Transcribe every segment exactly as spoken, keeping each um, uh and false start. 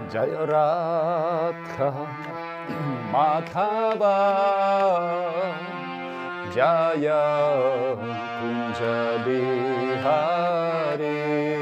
Jaya Radha Madhava Jaya Kunja Bihari.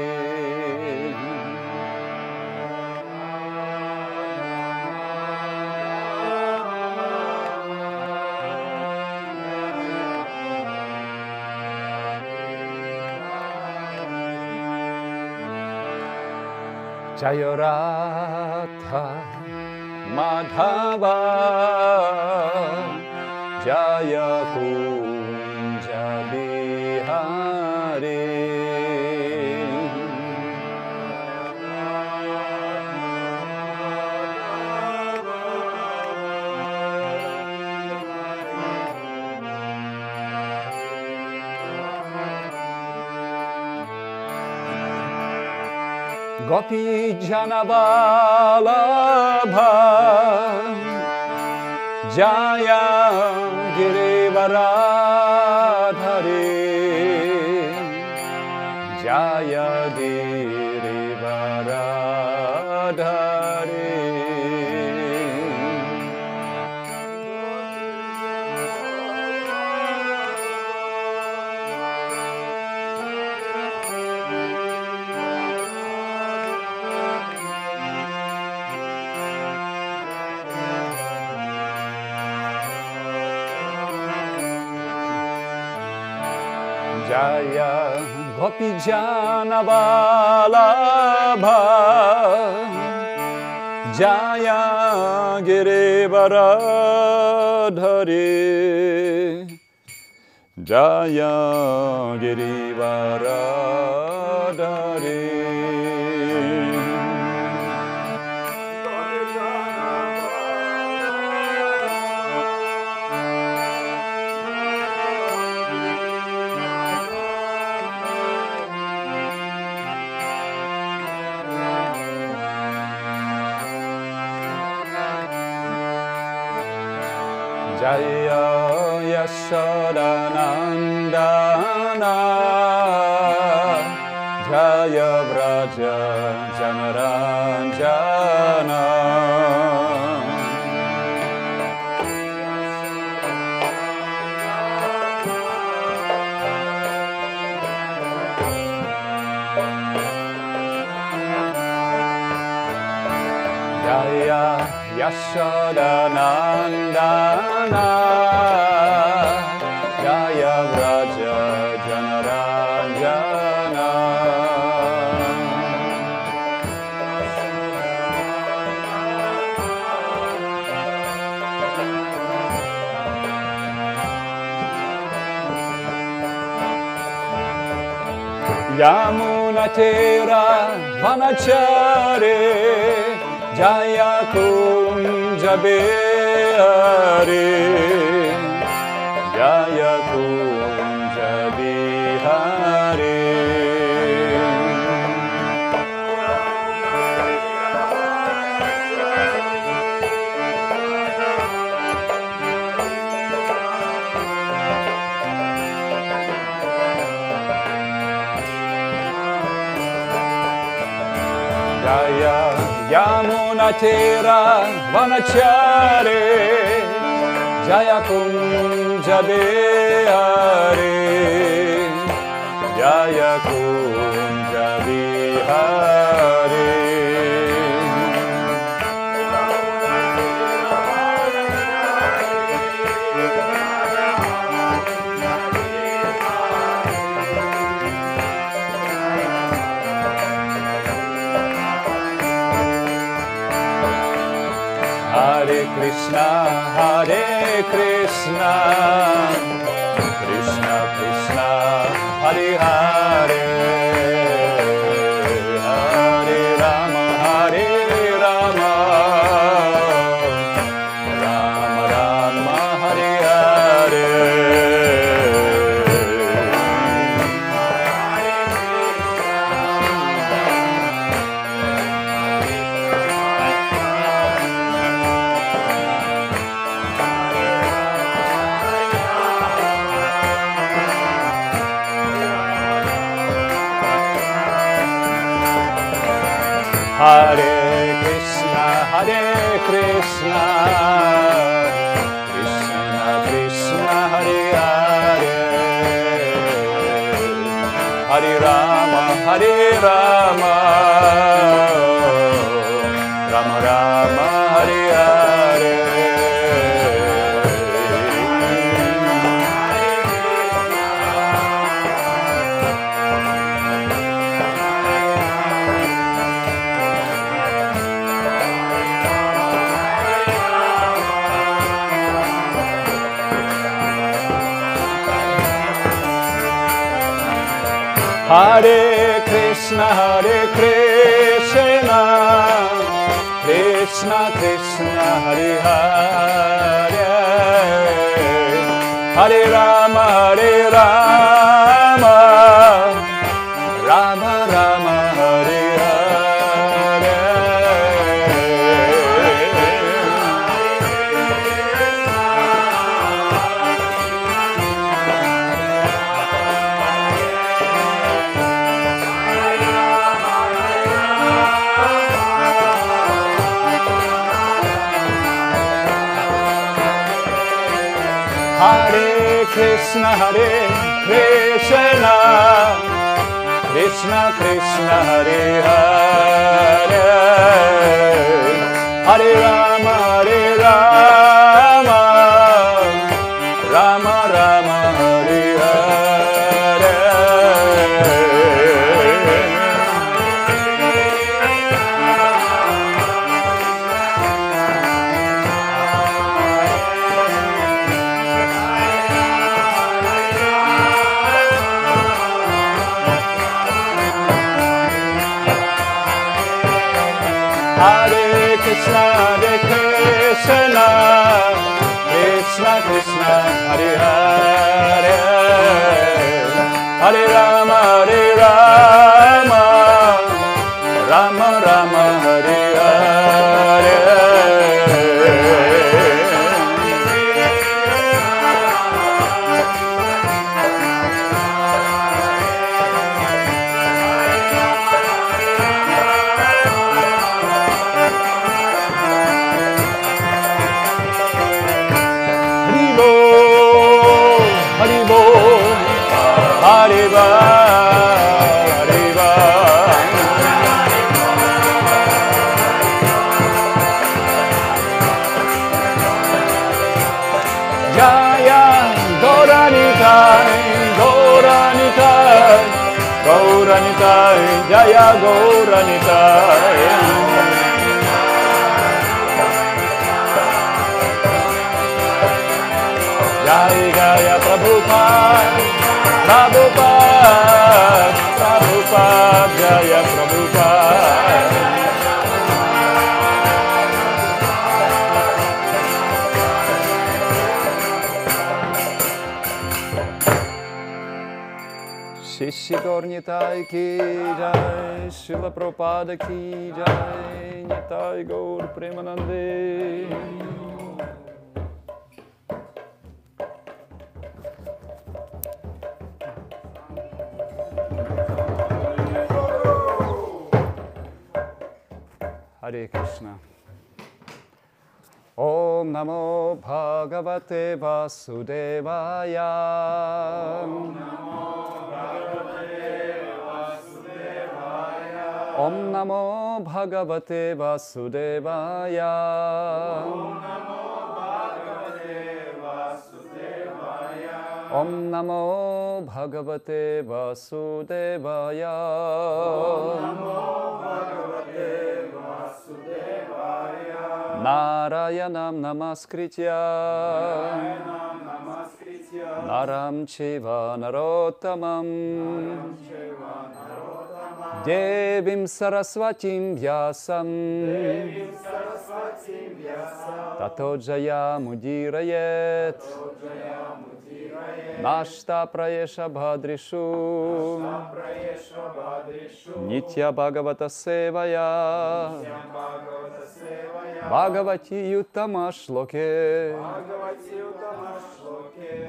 Jaya Radha Madhava Jaya Kunja Bihari. Gopi Jana Vallabha Jaya Girivaradhari Jaya Girivaradhari. Jaya Gopi Jana Vallabha Jaya Girivaradhari Jaya Girivaradhari. Jaya Yashodanandana Jaya Vraja Janaranjana. Jaya Yashodanandana Jaya Vraja Janaranjana. Yamuna Tira Vanachari Jaya Kunja Bihari Jaya Kunja Bihari. Jaya Yamuna Tira Vanachari Jaya Kunja Bihari Jaya Kunja Bihari. Hare Krishna, Hare Krishna, Krishna Krishna, Hare Hare, Hare Rama, Hare Rama, Rama Rama, Hare Hare. Hare Krishna, Hare Krishna, Krishna Krishna, Hare Hare, Hare Rama, Hare Rama, Rama Rama, Hare Hare. Hare Krishna, Hare Krishna, Krishna Krishna, Hare Hare, Hare Rama, Hare Rama, Rama Rama, Hare Hare. Hare Krishna, Hare Krishna, Krishna Krishna, Hare Hare, Hare Rama, Hare Rama, Rama Rama, Hare Hare. Hare Krishna, Hare Krishna, Krishna Krishna, Hare Hare, Hare Rama, Hare Rama, Rama Rama, Hare Hare. Hariba, Hariba, Jaya Gauranitai, Gauranitai, Gauranitai, Jaya Gauranitai. Jaya Jaya Prabhupada, Prabhupada, Prabhupada, Jaya Prabhupada. Shri Gaur Nitai ki jai, Srila Prabhupada ki jai, Nitai Gaur Premanande. Hare Krishna. Om Namo Bhagavate Vasudevaya. Om Namo Bhagavate Vasudevaya. Om Namo Bhagavate Vasudevaya. Narayanam Namaskritya, Naram Cheva Narottamam, Devim Saraswatim Vyasam, Tato Jayamudhirayet, Nashta Prayesha Bhadrishu, Nitya Bhagavata Sevaya, Bhagavati Yuttama Shloke,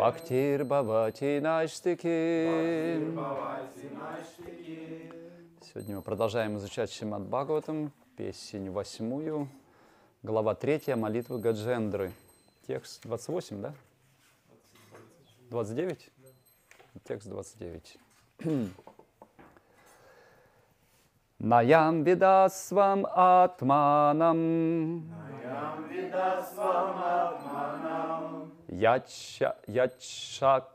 Bhaktir Bhavati Naishtiki. Сегодня мы продолжаем изучать Шримад Бхагаватам, песнь восьмую, глава третья, молитвы Гаджендры. Текст двадцать восемь, да? двадцать девять? Текст двадцать девять. Наям видасвам атманам. Наям видасвам атманам. Яча, ячак,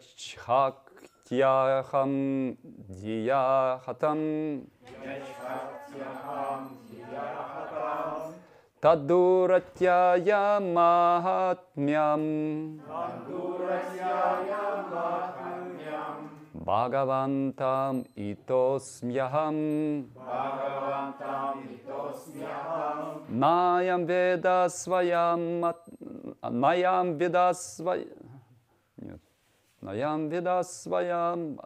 ячхактяхам дияхатам. Ячхактяхам дияхатам. Тадуратьяя махатмям. Тадуратьяя махатмям. Бхагавантам итосмьяхам. Бхагавантам итосмьяхам. Наям веда своям ат... Наям веда свой... Нет. Наям веда своям...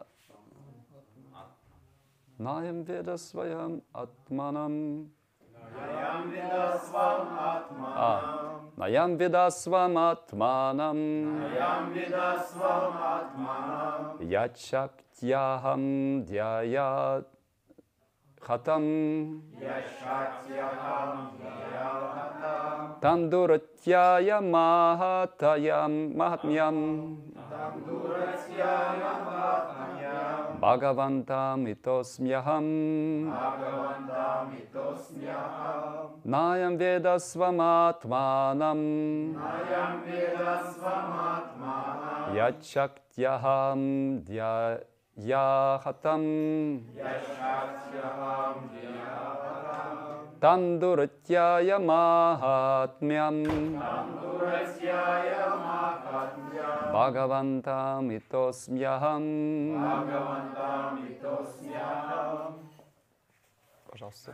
Наям веда своям атманам. Наям видасвам атманам. А. Наям веда свам атманам. Наям видасвам атманам. Ячактяхам дяя хатам. Яшатьяхам дияхатам. Тандуратьяя махатаям махатмям. Тандуратьяя махатмям. Бхагавантам итосмьяхам. Бхагавантам итосмьяхам. Наям веда свам атманам. Наям видасвам атманам. Ячактяхам дяяхатам. Яшатьяхам дияхатам. Тандуратьяя махатмям. Тандуратьяя махатмям. Бхагавантам итосмьяхам. Бхагавантам итосмьяхам. Пожалуйста.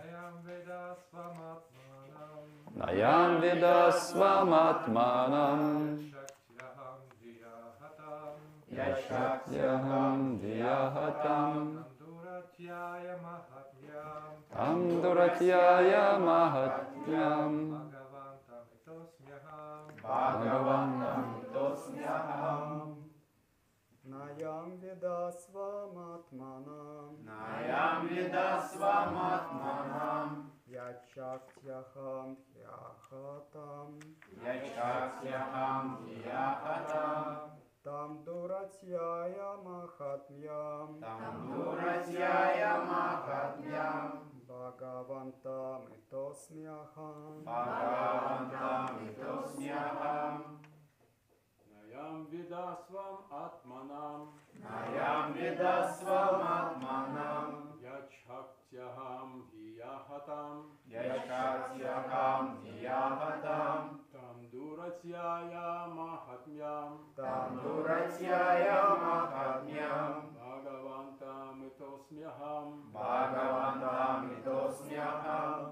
Наям веда сваматманам. Наям веда сваматманам. Яшатьяхам дияхатам. Тандуратьяя махатмям. Тандуратьяя махатмям. Бхагавантам итосмьяхам. Бхагавантам итосмьяхам. Наям видасвам атманам. Наям видасвам атманам. Ячактяхам дьяхатам. Яшатьяхам дияхатам. Там дуратьяя махатмям. Тандуратьяя махатмям. Бхагавантам итосмьяхам. Бхагавантам итосмьяхам. Наям видасвам атманам. Наям видасвам атманам. Ячхактяхам дияхатам. Яшатьяхам дияхатам. Тандуратьяя махатмям. Тандуратьяя махатмям. Бхагавантам итосмьяхам. Бхагавантам итосмьяхам.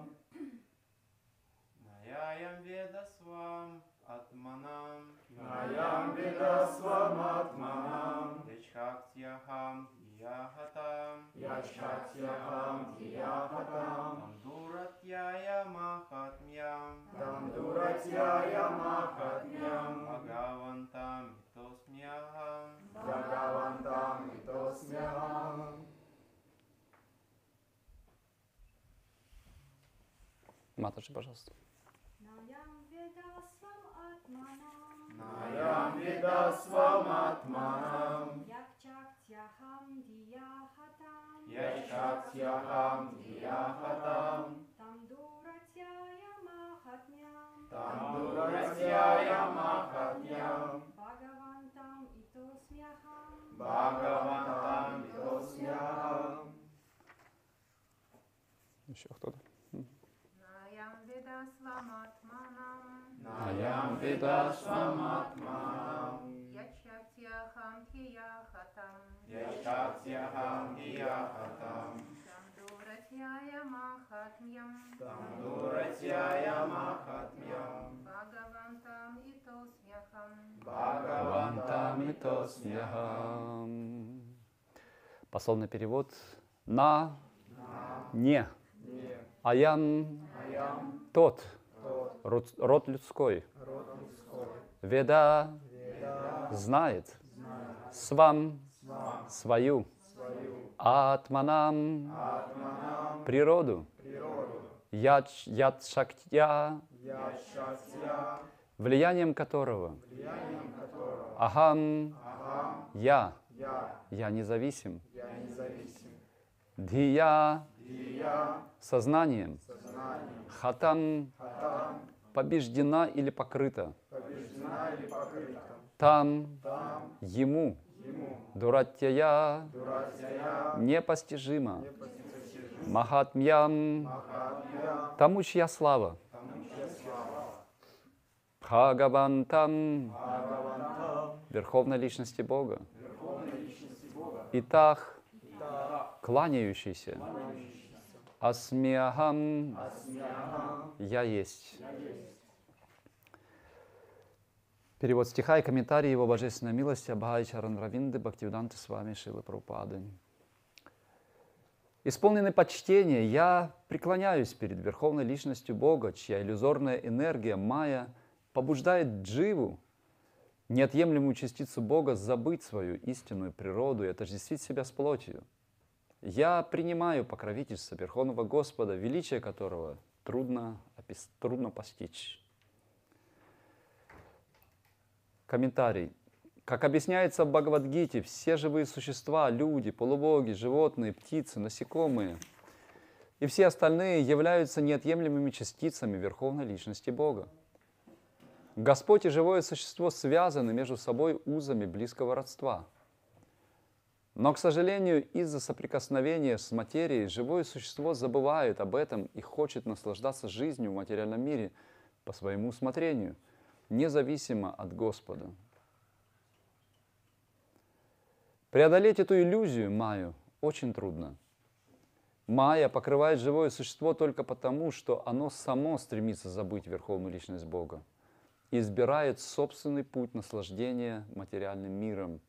Наям ведасвам атманам. Наям видасвам атманам. Ячхактяхам дияхатам. Яшатьяхам дияхатам. Тандуратьяя махатмям. Тандуратьяя махатмям. Бхагавантам итосмьяхам. Бхагавантам итосмьяхам. Матаджи, пожалуйста. Наям ведасвам атманам. Наям видасвам атманам. Якчактяхам дияхатам. Яшатьяхам дияхатам. Тандуратьяя махатмям. Тандуратьяя махатмям. Бхагавантам итосмьяхам. Бхагавантам итосмьяхам. Еще кто-то? Наям видасвам атманам. Наям видасвам атманам. Ячатьяхам дияхатам. Яшатьяхам дияхатам. Тандуратьяя махатмям. Тандуратьяя махатмям. Бхагавантам итосмьяхам. Бхагавантам итосмьяхам. Пословный перевод. На, не. Аям, тот, род, род людской. Веда, знает. Свам, свою. Атманам, природу, природу, яд, яд шактья, я шактья, влиянием которого влиянием которого ахам, ахам, я, я, я независим, я независим, дхия, я сознанием, сознанием, хатам, хатам, побеждена или покрыта, побеждена или покрыта, там, там, ему, ему, дуратья, дуратья, непостижимо, непостижимо, махатмьям, махатмья, тому, чья слава, тому чья слава, Бхагавантам, Бхагавантам, Верховной Личности Бога, Верховной Личности Бога, Итах, Итак, кланяющийся, Асмиахам, Асмиахам, я есть. я есть. Перевод стиха и комментарий его божественной милости Абхай Чаран Равинды Бхактивиданты с вами Шилы Прабхупады. Исполненный почтения, я преклоняюсь перед Верховной Личностью Бога, чья иллюзорная энергия майя побуждает дживу, неотъемлемую частицу Бога, забыть свою истинную природу и отождествить себя с плотью. Я принимаю покровительство Верховного Господа, величие которого трудно, опис... трудно постичь. Комментарий. Как объясняется в Бхагавад-гите, все живые существа, люди, полубоги, животные, птицы, насекомые и все остальные являются неотъемлемыми частицами Верховной Личности Бога. Господь и живое существо связаны между собой узами близкого родства. Но, к сожалению, из-за соприкосновения с материей живое существо забывает об этом и хочет наслаждаться жизнью в материальном мире по своему усмотрению, независимо от Господа. Преодолеть эту иллюзию, майю, очень трудно. Майя покрывает живое существо только потому, что оно само стремится забыть Верховную Личность Бога и избирает собственный путь наслаждения материальным миром.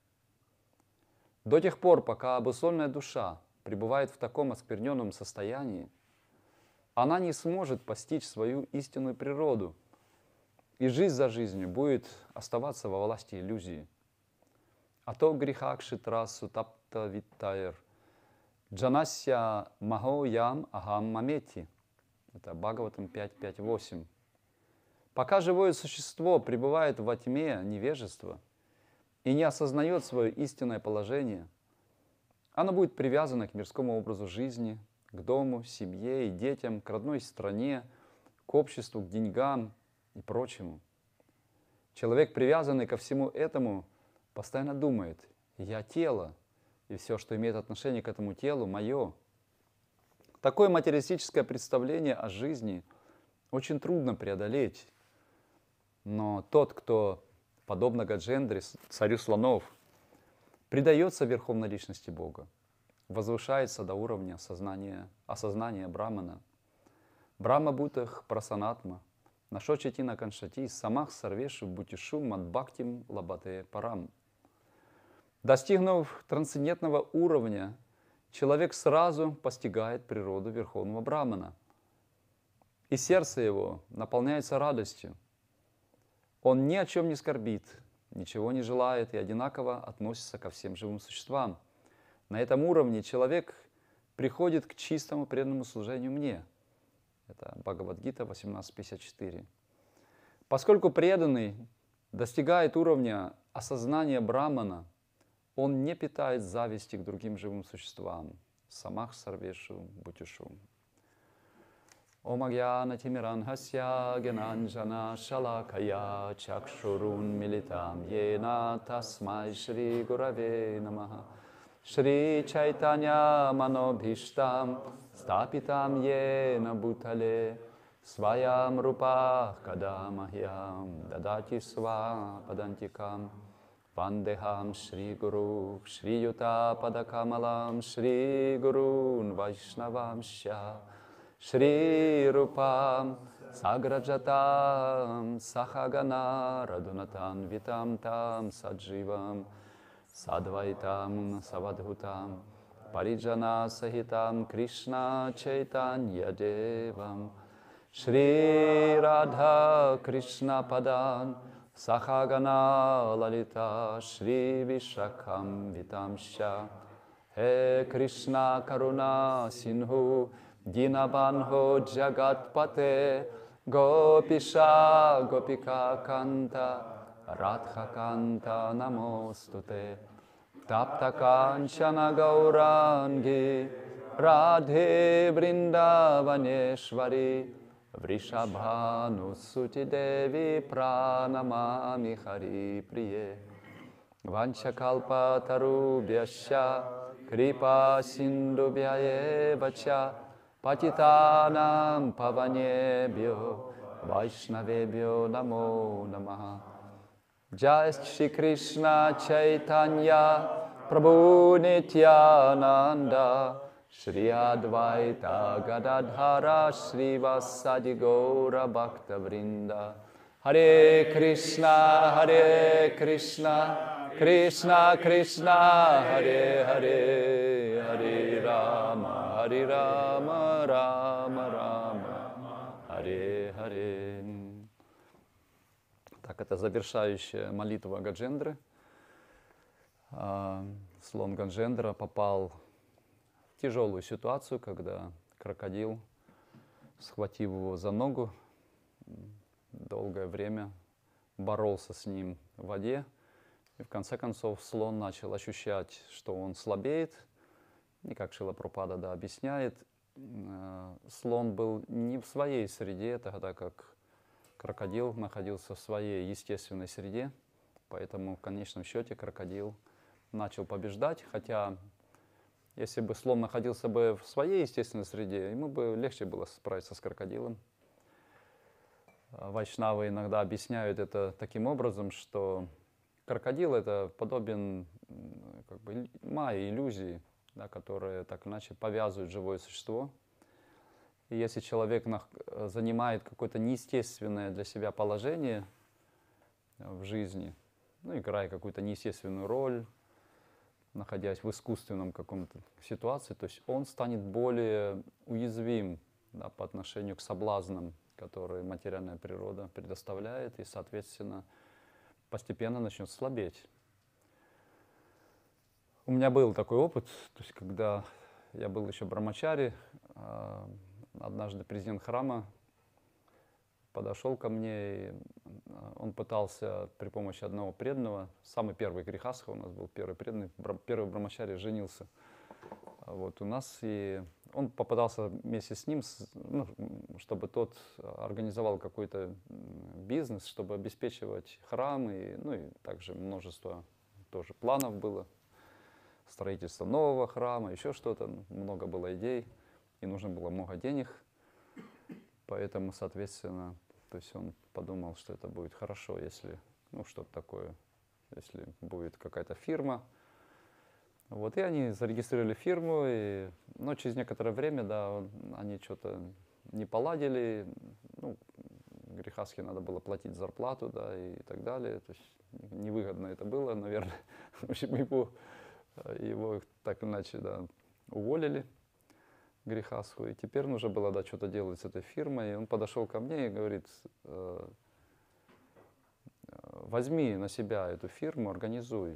До тех пор, пока обусловленная душа пребывает в таком оскверненном состоянии, она не сможет постичь свою истинную природу, и жизнь за жизнью будет оставаться во власти иллюзии. А то грехакши трасу тапта виттайр, джанасья маго ям агам мамети. Это Бхагаватам пять пять восемь. Пока живое существо пребывает во тьме невежества и не осознает свое истинное положение, оно будет привязано к мирскому образу жизни, к дому, семье и детям, к родной стране, к обществу, к деньгам и прочему. Человек, привязанный ко всему этому, постоянно думает: «Я тело, и все, что имеет отношение к этому телу, мое». Такое материалистическое представление о жизни очень трудно преодолеть. Но тот, кто, подобно Гаджендре, царю слонов, предается Верховной Личности Бога, возвышается до уровня сознания, осознания Брамана. Брахма бутах прасанатма, нашочетина каншати, самах сарвешу бутишу мадбхактим лабате парам. Достигнув трансцендентного уровня, человек сразу постигает природу Верховного Брамана, и сердце его наполняется радостью. Он ни о чем не скорбит, ничего не желает и одинаково относится ко всем живым существам. На этом уровне человек приходит к чистому преданному служению мне. Это Бхагавад-гита восемнадцать пятьдесят четыре. Поскольку преданный достигает уровня осознания Брамана, он не питает зависти к другим живым существам. Самах сарвешу бутишу. Ом агьяна тимиранхасья генанджана шалакая чакшурун милитам ена тасмай шри гураве намаха шри чайтанья манобхиштам стапитам ена бутале сваям рупах кадамахьям дадати сва падантикам вандехам шри гуру шри юта падакамалам шри гурун вайшнавамща Шри Рупам Саграджатам Сахагана Радунатан Витам Там Садживам Садвайтам Савадхутам Париджана Сахитам Кришна Чайтанья Девам Шри Радха Кришна Падан Сахагана Лалита Шри Вишакам Витамща He Krishna Karuna Sindhu Dinabandho Jagatpate Gopisha Gopika Kanta Radha Kanta Namostute Tapta Kanchana Gaurangi Radhe Vrindavaneshvari Vrishabhanu Suti Devi Pranamami Hari Priye Vanchakalpa Tarubhyasya Kripa Sindubhya Evacha Patitanam Pavanebhyo Vaishnavebhyo Namo Namaha. Jai Shri Krishna Chaitanya Prabhu Nityananda Shri Advaita Gadadhara Shri Vasadi Gaura Bhakta Vrinda. Hare Krishna, Hare Krishna, Krishna Krishna, Hare Hare, Hare Rama, Hare Rama, Rama Rama, Hare Hare. Так, это завершающая молитва Гаджендры. Слон Гаджендра попал в тяжелую ситуацию, когда крокодил, схватив его за ногу, долгое время боролся с ним в воде. И в конце концов слон начал ощущать, что он слабеет. И как Шрила Прабхупада да, объясняет, слон был не в своей среде, тогда как крокодил находился в своей естественной среде. Поэтому в конечном счете крокодил начал побеждать. Хотя если бы слон находился бы в своей естественной среде, ему бы легче было справиться с крокодилом. Вайшнавы иногда объясняют это таким образом, что крокодил — это подобен как бы майе, иллюзии, да, которые так иначе повязывают живое существо. И если человек занимает какое-то неестественное для себя положение в жизни, ну, играя какую-то неестественную роль, находясь в искусственном каком-то ситуации, то есть он станет более уязвим, да, по отношению к соблазнам, которые материальная природа предоставляет, и, соответственно, постепенно начнет слабеть. У меня был такой опыт, то есть когда я был еще брамачари, однажды президент храма подошел ко мне, и он пытался при помощи одного преданного, самый первый грехастха у нас был, первый преданный, первый брамачари женился вот у нас, и он попытался вместе с ним, ну, чтобы тот организовал какой-то бизнес, чтобы обеспечивать храм, и, ну и также множество тоже планов было, строительство нового храма, еще что-то, много было идей, и нужно было много денег, поэтому, соответственно, то есть он подумал, что это будет хорошо, если, ну, что-то такое, если будет какая-то фирма. Вот, и они зарегистрировали фирму, и, но через некоторое время, да, он, они что-то не поладили, ну, грехастхе надо было платить зарплату, да, и так далее, то есть невыгодно это было, наверное. В общем, его, его так иначе, да, уволили, грехастху, и теперь нужно было, да, что-то делать с этой фирмой, и он подошел ко мне и говорит: возьми на себя эту фирму, организуй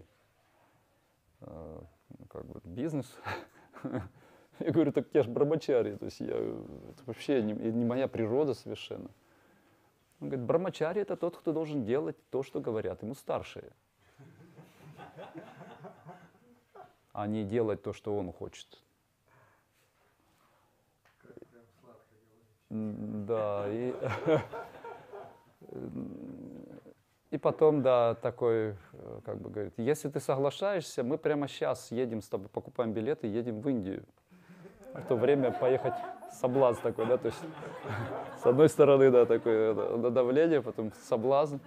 как бы бизнес. Я говорю: так я ж брамачари, то есть я, это вообще не, не моя природа совершенно. Он говорит: брамачари — это тот, кто должен делать то, что говорят ему старшие, а не делать то, что он хочет. Да, и, и потом, да, такой, как бы говорит: если ты соглашаешься, мы прямо сейчас едем с тобой, покупаем билеты и едем в Индию. В то время поехать соблазн такой, да, то есть с одной стороны, да, такое давление, потом соблазн.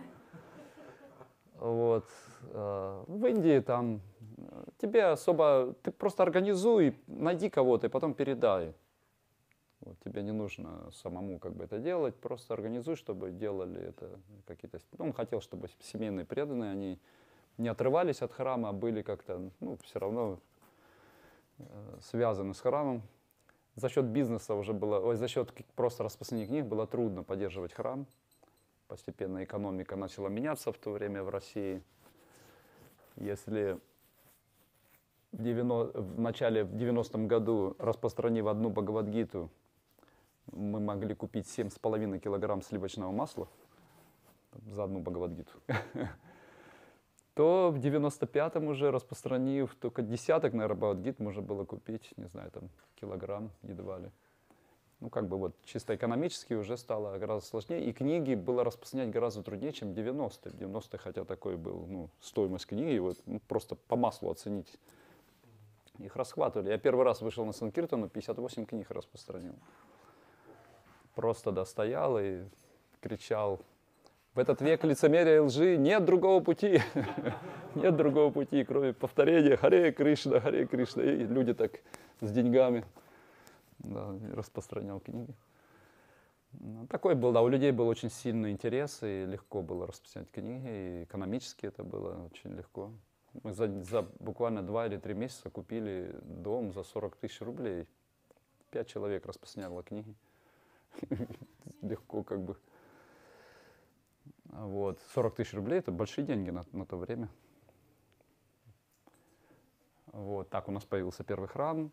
Вот. В Индии там тебе особо, ты просто организуй, найди кого-то и потом передай. Вот, тебе не нужно самому как бы это делать, просто организуй, чтобы делали это какие-то... Он хотел, чтобы семейные преданные, они не отрывались от храма, а были как-то, ну, все равно э, связаны с храмом. За счет бизнеса уже было, ой, за счет просто распространения книг было трудно поддерживать храм. Постепенно экономика начала меняться в то время в России. Если в, девяно- в начале, в девяностом году, распространив одну Бхагавад-гиту, мы могли купить семь с половиной килограмм сливочного масла за одну Бхагавад-гиту, то в девяносто пятом уже, распространив только десяток, наверное, Бхагавад-гит, можно было купить, не знаю, там, килограмм едва ли. Ну, как бы вот чисто экономически уже стало гораздо сложнее, и книги было распространять гораздо труднее, чем в девяностые. В девяностые, хотя такой был, ну, стоимость книги, вот, ну, просто по маслу оценить. Их расхватывали. Я первый раз вышел на Санкиртану, пятьдесят восемь книг распространил. Просто достоял и кричал: в этот век лицемерия и лжи нет другого пути. Нет другого пути, кроме повторения Харе Кришна, Харе Кришна. И люди так с деньгами. Да, распространял книги. Ну, такой был, да, у людей был очень сильный интерес, и легко было распространять книги, и экономически это было очень легко. Мы за, за буквально два или три месяца купили дом за сорок тысяч рублей. Пять человек распространяло книги. Легко как бы. Вот. сорок тысяч рублей — это большие деньги на, на то время. Вот. Так у нас появился первый храм.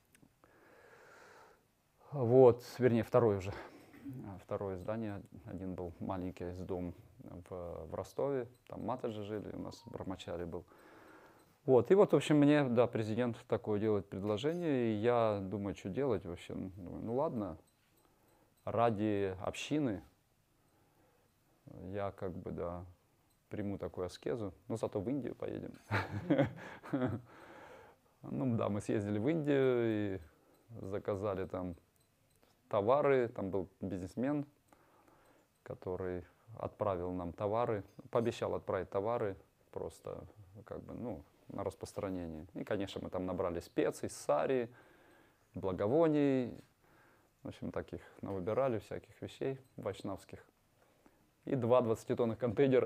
Вот, вернее, второй уже. Второе здание. Один был маленький дом в, в Ростове. Там матаджи жили, у нас Брахмачари был. Вот, и вот, в общем, мне, да, президент такое делает предложение, и я думаю, что делать вообще. Думаю, ну ладно, ради общины я как бы, да, приму такую аскезу, но зато в Индию поедем. Ну да, мы съездили в Индию и заказали там товары, там был бизнесмен, который отправил нам товары, пообещал отправить товары просто как бы, ну, на распространение. И, конечно, мы там набрали специй, сари, благовоний, в общем, таких навыбирали всяких вещей вайшнавских. И два двадцатитонных контейнера.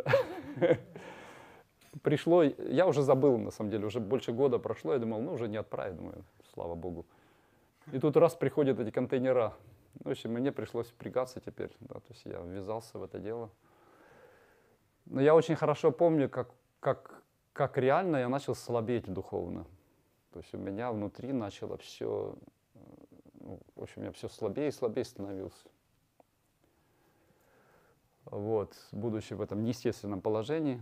Пришло, я уже забыл, на самом деле, уже больше года прошло, я думал, ну, уже не отправить, думаю, слава богу. И тут раз приходят эти контейнера. В общем, мне пришлось впрягаться теперь, да, то есть я ввязался в это дело. Но я очень хорошо помню, как, как, как реально я начал слабеть духовно. То есть у меня внутри начало все, ну, в общем, я все слабее и слабее становился. Вот, будучи в этом неестественном положении.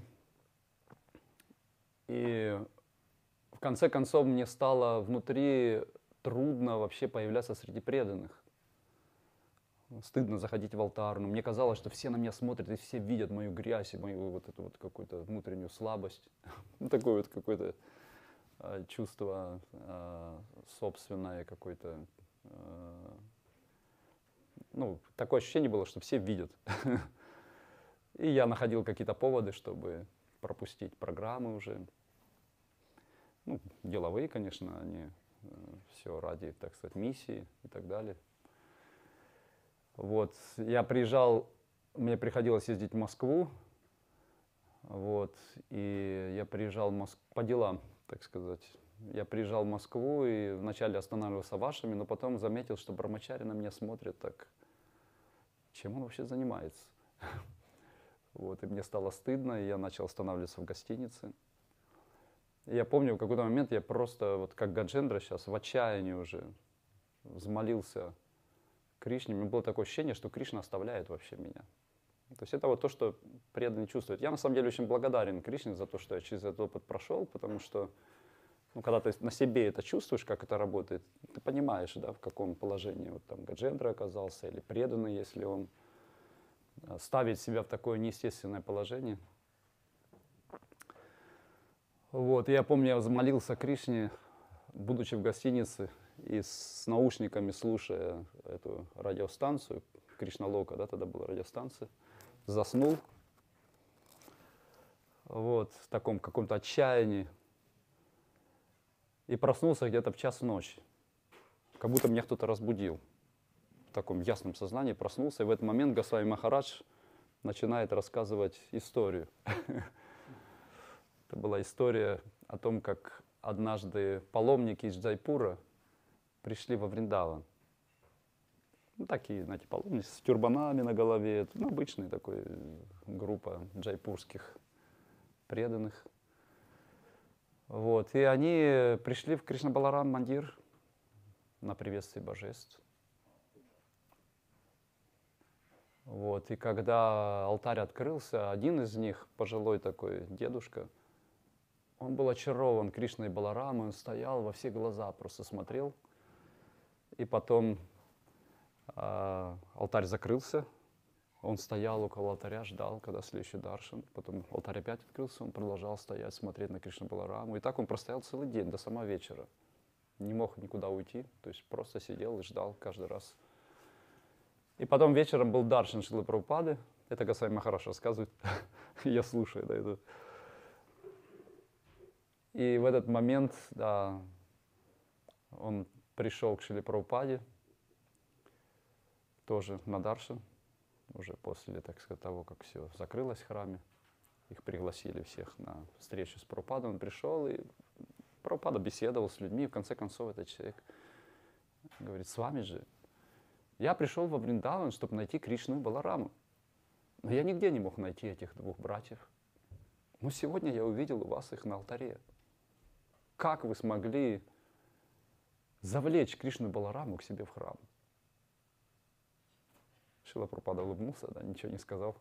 И в конце концов мне стало внутри трудно вообще появляться среди преданных. Стыдно заходить в алтарную. Мне казалось, что все на меня смотрят и все видят мою грязь и мою вот эту вот какую-то внутреннюю слабость. Такое вот какое-то э, чувство э, собственное, какое-то... Э, ну, такое ощущение было, что все видят. И я находил какие-то поводы, чтобы пропустить программы уже. Ну, деловые, конечно, они э, все ради, так сказать, миссии и так далее. Вот, я приезжал, мне приходилось ездить в Москву, вот, и я приезжал в Моск... по делам, так сказать. Я приезжал в Москву и вначале останавливался вашими, но потом заметил, что Брахмачари на меня смотрят так, чем он вообще занимается. Вот, и мне стало стыдно, и я начал останавливаться в гостинице. И я помню, в какой-то момент я просто, вот как Гаджендра сейчас, в отчаянии уже взмолился Кришне. У меня было такое ощущение, что Кришна оставляет вообще меня. То есть это вот то, что преданный чувствует. Я на самом деле очень благодарен Кришне за то, что я через этот опыт прошел, потому что, ну, когда ты на себе это чувствуешь, как это работает, ты понимаешь, да, в каком положении вот там Гаджендра оказался, или преданный, если он ставит себя в такое неестественное положение. Вот, и я помню, я взмолился Кришне, будучи в гостинице, и с наушниками слушая эту радиостанцию, Кришна Лока, да, тогда была радиостанция, заснул, вот, в таком каком-то отчаянии, и проснулся где-то в час ночи, как будто меня кто-то разбудил. В таком ясном сознании проснулся, и в этот момент Госвами Махарадж начинает рассказывать историю. Это была история о том, как однажды паломники из Джайпура пришли во Вриндаван. Ну, такие, знаете, паломники с тюрбанами на голове. Ну, обычная такая группа джайпурских преданных. Вот, и они пришли в Кришна-Баларам мандир на приветствие божеств. Вот, и когда алтарь открылся, один из них, пожилой такой дедушка, он был очарован Кришной и Баларамой, он стоял во все глаза, просто смотрел. И потом э, алтарь закрылся, он стоял около алтаря, ждал, когда следующий даршан. Потом алтарь опять открылся, он продолжал стоять, смотреть на Кришну Балараму. И так он простоял целый день, до самого вечера. Не мог никуда уйти, то есть просто сидел и ждал каждый раз. И потом вечером был даршан Шрилы Прабхупады. Это Госвами Махарадж рассказывает, я слушаю, да, это. И в этот момент, да, он пришел к Шриле Прабхупаде, тоже на даршан. Уже после, так сказать, того, как все закрылось в храме, их пригласили всех на встречу с Прабхупадой, он пришел, и Прабхупада беседовал с людьми, и в конце концов этот человек говорит: с вами же, я пришел во Вриндаван, чтобы найти Кришну и Балараму, но я нигде не мог найти этих двух братьев. Но сегодня я увидел у вас их на алтаре. Как вы смогли завлечь Кришну и Балараму к себе в храм? Шрила Прабхупада улыбнулся, да, ничего не сказал.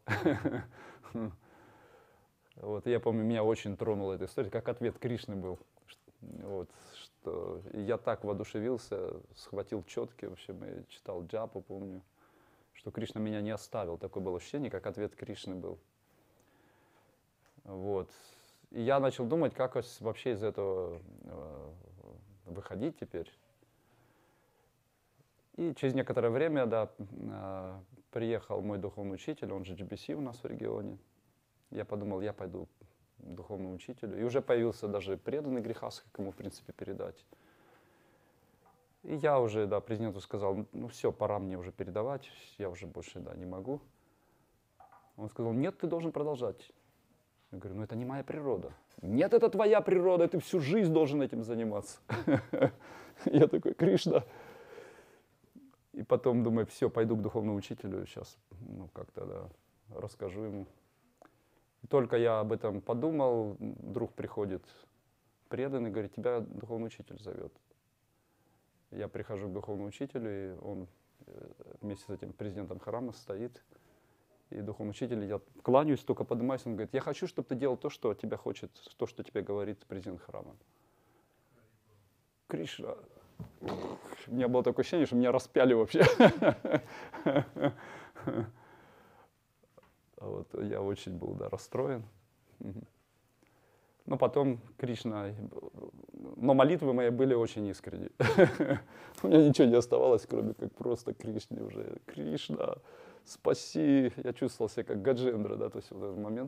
Вот, я помню, меня очень тронула эта история, как ответ Кришны был. Вот, что я так воодушевился, схватил четки, в общем, и читал джапу, помню, что Кришна меня не оставил. Такое было ощущение, как ответ Кришны был. Вот. И я начал думать, как вообще из этого выходить теперь. И через некоторое время, да, приехал мой духовный учитель, он же джи би си у нас в регионе. Я подумал, я пойду к духовному учителю. И уже появился даже преданный грехастх, кому, в принципе, передать. И я уже, да, президенту сказал: ну все, пора мне уже передавать, я уже больше, да, не могу. Он сказал: нет, ты должен продолжать. Я говорю: ну это не моя природа. Нет, это твоя природа, ты всю жизнь должен этим заниматься. Я такой: Кришна. И потом думаю, все, пойду к духовному учителю, сейчас, ну, как-то, да, расскажу ему. И только я об этом подумал, вдруг приходит преданный, говорит: тебя духовный учитель зовет. Я прихожу к духовному учителю, и он вместе с этим президентом храма стоит. И духовный учитель, я кланяюсь, только поднимаюсь, он говорит: я хочу, чтобы ты делал то, что от тебя хочет, то, что тебе говорит президент храма. Кришна. У меня было такое ощущение, что меня распяли вообще. Вот, я очень был, да, расстроен. Но потом Кришна... Но молитвы мои были очень искренние. У меня ничего не оставалось, кроме как просто Кришне уже. Кришна, спаси. Я чувствовал себя как Гаджендра, да, то есть в этот момент.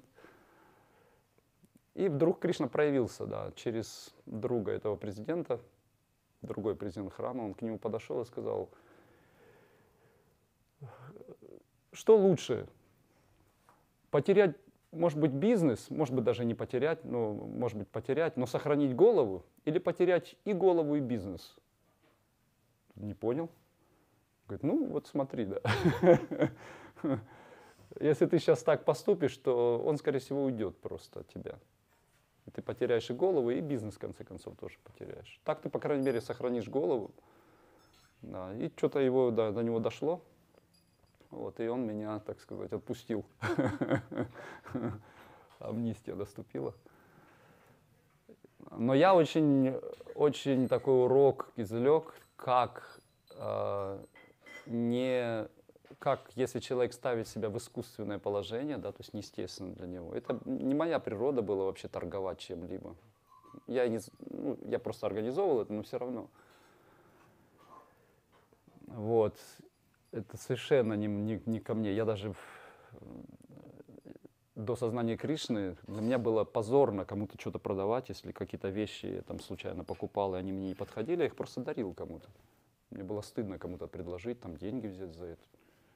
И вдруг Кришна проявился, да, через друга этого президента. Другой президент храма, он к нему подошел и сказал: что лучше, потерять, может быть, бизнес, может быть, даже не потерять, но, может быть, потерять, но сохранить голову, или потерять и голову, и бизнес? Не понял. Говорит: ну вот смотри, да. Если ты сейчас так поступишь, то он, скорее всего, уйдет просто от тебя. И ты потеряешь и голову, и бизнес, в конце концов, тоже потеряешь. Так ты, по крайней мере, сохранишь голову. Да, и что-то его, да, до него дошло. Вот, и он меня, так сказать, отпустил. Амнистия наступила. Но я очень, очень такой урок извлек, как э, не... как если человек ставит себя в искусственное положение, да, то есть неестественно для него. Это не моя природа была вообще торговать чем-либо. Я, не, ну, я просто организовывал это, но все равно. Вот. Это совершенно не, не, не ко мне. Я даже до сознания Кришны, для меня было позорно кому-то что-то продавать, если какие-то вещи я там случайно покупал, и они мне не подходили, я их просто дарил кому-то. Мне было стыдно кому-то предложить, там деньги взять за это.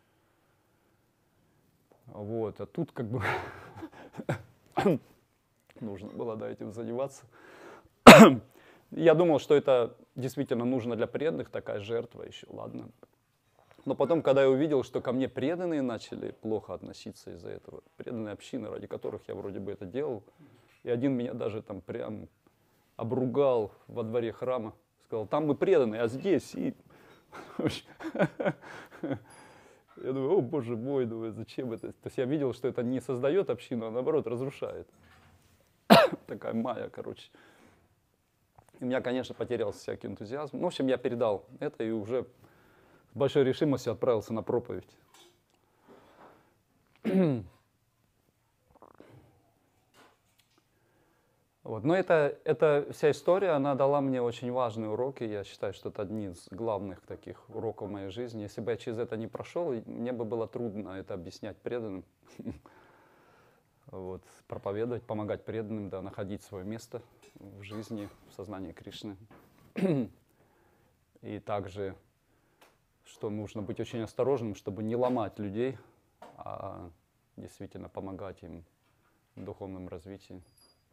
Вот, а тут как бы нужно было, да, этим заниматься. Я думал, что это действительно нужно для преданных, такая жертва еще, ладно. Но потом, когда я увидел, что ко мне преданные начали плохо относиться из-за этого, преданные общины, ради которых я вроде бы это делал, и один меня даже там прям обругал во дворе храма. Сказал, там мы преданы, а здесь и... Я думаю, о, боже мой, думаю, зачем это? То есть я видел, что это не создает общину, а наоборот разрушает. Такая майя, короче. И у меня, конечно, потерялся всякий энтузиазм. Ну, в общем, я передал это и уже с большой решимостью отправился на проповедь. Вот. Но это, эта вся история, она дала мне очень важные уроки. Я считаю, что это одни из главных таких уроков в моей жизни. Если бы я через это не прошел, мне бы было трудно это объяснять преданным. Вот. Проповедовать, помогать преданным, да, находить свое место в жизни, в сознании Кришны. И также, что нужно быть очень осторожным, чтобы не ломать людей, а действительно помогать им в духовном развитии.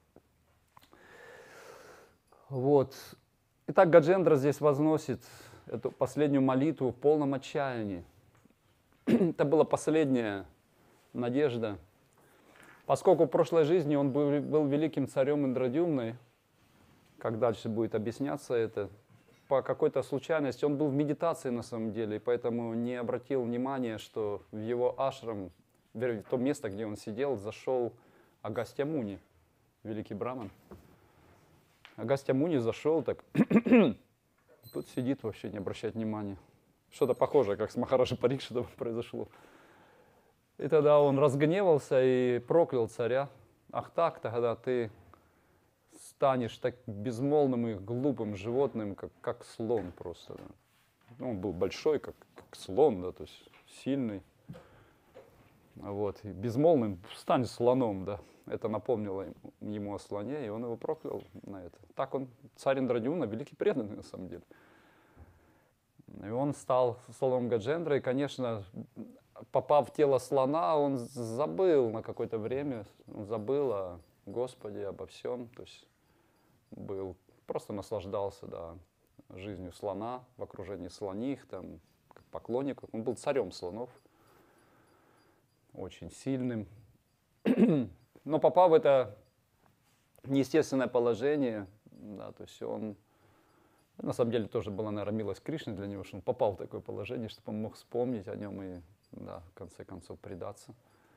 Вот. Итак, Гаджендра здесь возносит эту последнюю молитву в полном отчаянии. Это была последняя надежда. Поскольку в прошлой жизни он был, был великим царем Индрадюмной, как дальше будет объясняться это, по какой-то случайности он был в медитации на самом деле, и поэтому не обратил внимания, что в его ашрам, в то место, где он сидел, зашел Агастья Муни, великий браман. Агастья Муни зашел так, тут сидит вообще, не обращает внимания. Что-то похожее, как с Махараджи Парикшитом произошло. И тогда он разгневался и проклял царя. Ах так, тогда ты станешь так безмолвным и глупым животным, как, как слон просто. Да. Ну, он был большой, как, как слон, да, то есть сильный. Вот. И безмолвным стань слоном, да. Это напомнило ему о слоне, и он его проклял на это. Так он, царь Индрадюмна, великий преданный на самом деле. И он стал слоном Гаджендры, и, конечно, попав в тело слона, он забыл на какое-то время, он забыл о Господе, обо всем, то есть был, просто наслаждался, да, жизнью слона в окружении слоних, там, поклонников. Он был царем слонов, очень сильным. Но попав в это неестественное положение, да, то есть он, на самом деле тоже была, наверное, милость Кришны для него, что он попал в такое положение, чтобы он мог вспомнить о нем и, да, в конце концов предаться.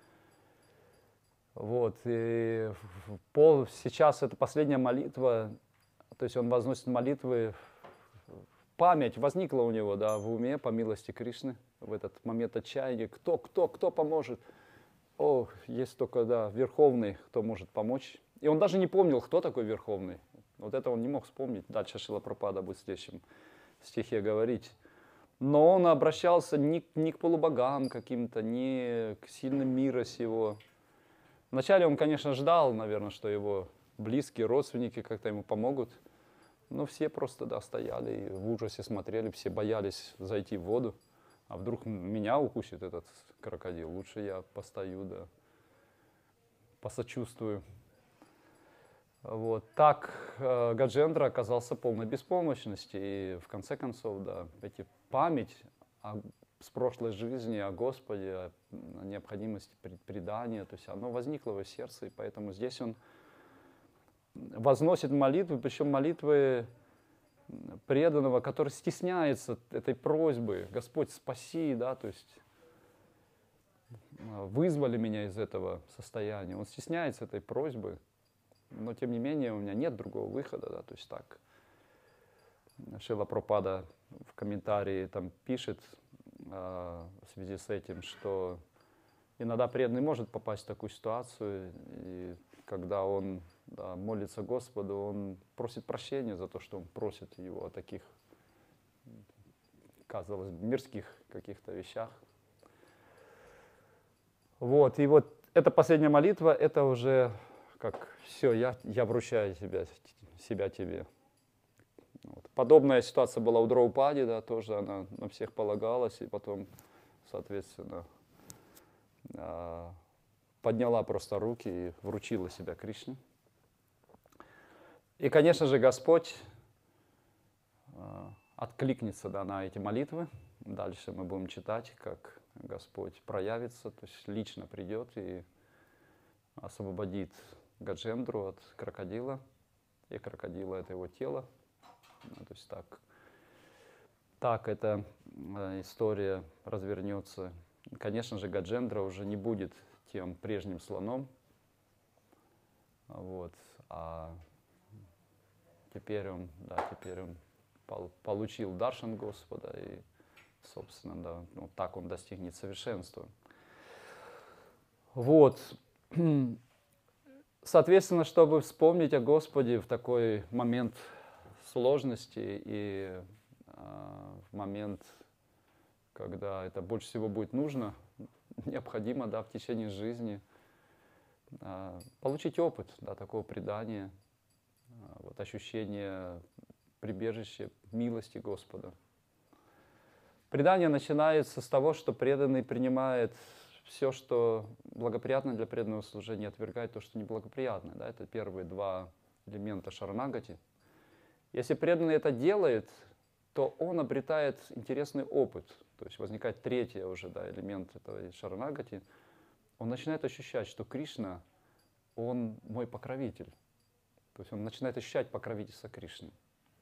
Вот, и пол, сейчас это последняя молитва, то есть он возносит молитвы, память возникла у него, да, в уме по милости Кришны в этот момент отчаяния. Кто, кто, кто поможет? О, есть только, да, Верховный, кто может помочь. И он даже не помнил, кто такой Верховный. Вот это он не мог вспомнить. Дальше Шрила Прабхупада будет в следующем стихе говорить. Но он обращался не, не к полубогам каким-то, не к сильным мира сего. Вначале он, конечно, ждал, наверное, что его близкие, родственники как-то ему помогут. Но все просто, да, стояли и в ужасе смотрели, все боялись зайти в воду. А вдруг меня укусит этот крокодил? Лучше я постою, да, посочувствую. Вот. Так э, Гаджендра оказался в полной беспомощности. И в конце концов, да, эти память о, с прошлой жизни, о Господе, о, о необходимости предания, то есть оно возникло в его сердце. И поэтому здесь он возносит молитвы, причем молитвы преданного, который стесняется этой просьбы: Господь, спаси, да, то есть вызвали меня из этого состояния. Он стесняется этой просьбы, но тем не менее у меня нет другого выхода, да, то есть так. Шрила Прабхупада в комментарии там пишет э, в связи с этим, что иногда преданный может попасть в такую ситуацию, и когда он, да, молится Господу, он просит прощения за то, что он просит его о таких, казалось бы, мирских каких-то вещах. Вот, и вот эта последняя молитва, это уже как все, я, я вручаю себя, себя тебе. Вот. Подобная ситуация была у Драупади, да, тоже она на всех полагалась, и потом, соответственно, подняла просто руки и вручила себя Кришне. И, конечно же, Господь откликнется, да, на эти молитвы. Дальше мы будем читать, как Господь проявится, то есть лично придет и освободит Гаджендру от крокодила. и крокодила — это его тело. Ну, то есть так, так эта э, история развернется. Конечно же, Гаджендра уже не будет тем прежним слоном, вот, а теперь он, да, теперь он пол, получил даршан Господа, и, собственно, да, ну, так он достигнет совершенства. Вот. Соответственно, чтобы вспомнить о Господе в такой момент сложности и э, в момент, когда это больше всего будет нужно, необходимо, да, в течение жизни э, получить опыт, да, такого предания, э, вот, ощущение прибежища, милости Господа. Предание начинается с того, что преданный принимает все, что благоприятно для преданного служения, отвергает то, что неблагоприятно. Да? Это первые два элемента шаранагати. Если преданный это делает, то он обретает интересный опыт. То есть возникает третий уже, да, элемент этого шаранагати. Он начинает ощущать, что Кришна, он мой покровитель. То есть он начинает ощущать покровительство Кришны.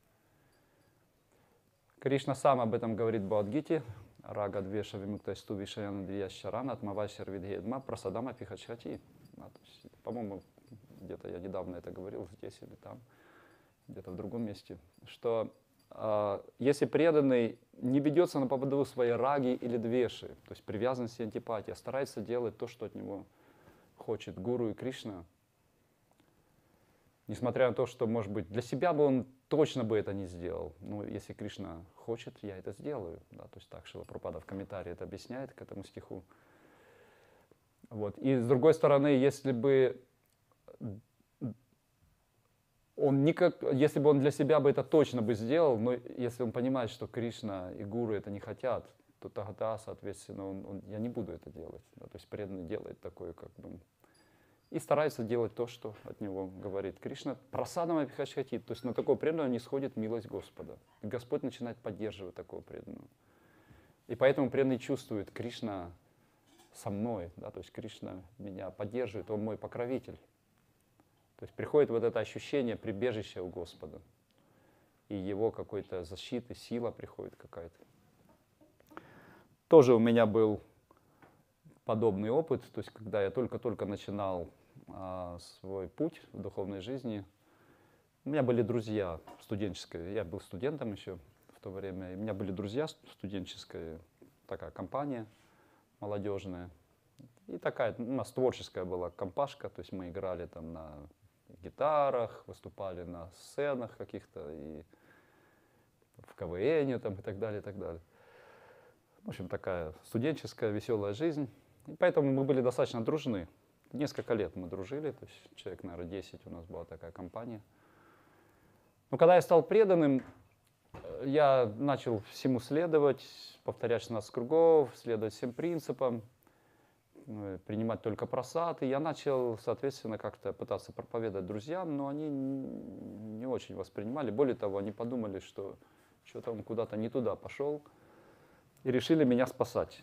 Кришна сам об этом говорит в Бхагавад-гите. Рага двеша вимуктайсту вишаяна двиящарана атмавайшар видхедма прасадама пихачати. По-моему, где-то я недавно это говорил, здесь или там, где-то в другом месте, что э, если преданный не ведется на поводу своей раги или двеши, то есть привязанности и антипатии, а старается делать то, что от него хочет Гуру и Кришна, несмотря на то, что, может быть, для себя бы он точно бы это не сделал. Но если Кришна хочет, я это сделаю. Да, то есть так Шрила Прабхупада в комментарии это объясняет к этому стиху. Вот. И с другой стороны, если бы он никак, если бы он для себя бы это точно бы сделал, но если он понимает, что Кришна и Гуру это не хотят, то тогда, соответственно, он, он, я не буду это делать. Да, то есть преданный делает такое, как бы, и старается делать то, что от него говорит Кришна. Прасадам апихачхати, то есть на такого преданного не сходит милость Господа. И Господь начинает поддерживать такого преданного. И поэтому преданный чувствует, Кришна со мной, да, то есть Кришна меня поддерживает, он мой покровитель. То есть приходит вот это ощущение прибежища у Господа. И его какой-то защиты, сила приходит какая-то. Тоже у меня был подобный опыт, то есть когда я только-только начинал а, свой путь в духовной жизни, у меня были друзья в студенческой, я был студентом еще в то время, и у меня были друзья студенческая, такая компания молодежная, и такая у нас творческая была компашка, то есть мы играли там на гитарах, выступали на сценах каких-то, и в КВН там, и так далее, и так далее. В общем, такая студенческая веселая жизнь. И поэтому мы были достаточно дружны. Несколько лет мы дружили, то есть человек, наверное, десять у нас была такая компания. Но когда я стал преданным, я начал всему следовать, повторять шестнадцать кругов, следовать всем принципам, принимать только прасад. И я начал, соответственно, как-то пытаться проповедовать друзьям, но они не очень воспринимали. Более того, они подумали, что что-то он куда-то не туда пошел, и решили меня спасать.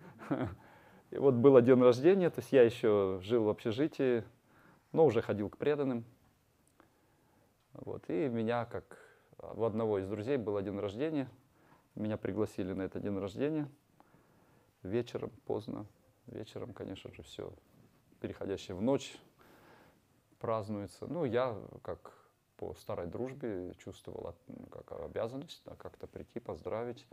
И вот был день рождения, то есть я еще жил в общежитии, но уже ходил к преданным. Вот, и меня, как у одного из друзей, был день рождения. Меня пригласили на этот день рождения. Вечером, поздно. Вечером, конечно же, все, переходящее в ночь, празднуется. Ну, я, как по старой дружбе, чувствовал как обязанность, да, как-то прийти, поздравить.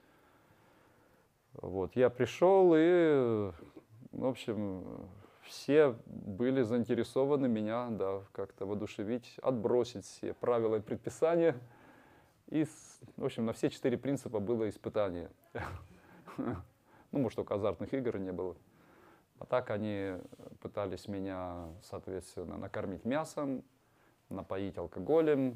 Вот, я пришел, и, в общем, все были заинтересованы меня, да, как-то воодушевить, отбросить все правила и предписания. И, в общем, на все четыре принципа было испытание. Ну, может, только азартных игр не было. А так они пытались меня, соответственно, накормить мясом, напоить алкоголем,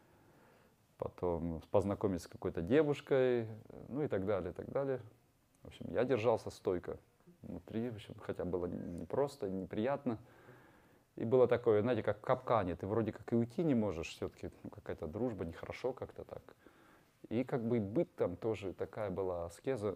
потом познакомить с какой-то девушкой, ну и так далее, и так далее. В общем, я держался стойко внутри, в общем, хотя было непросто, неприятно. И было такое, знаете, как в капкане, ты вроде как и уйти не можешь, все-таки ну, какая-то дружба, нехорошо как-то так. И как бы быть там тоже такая была аскеза.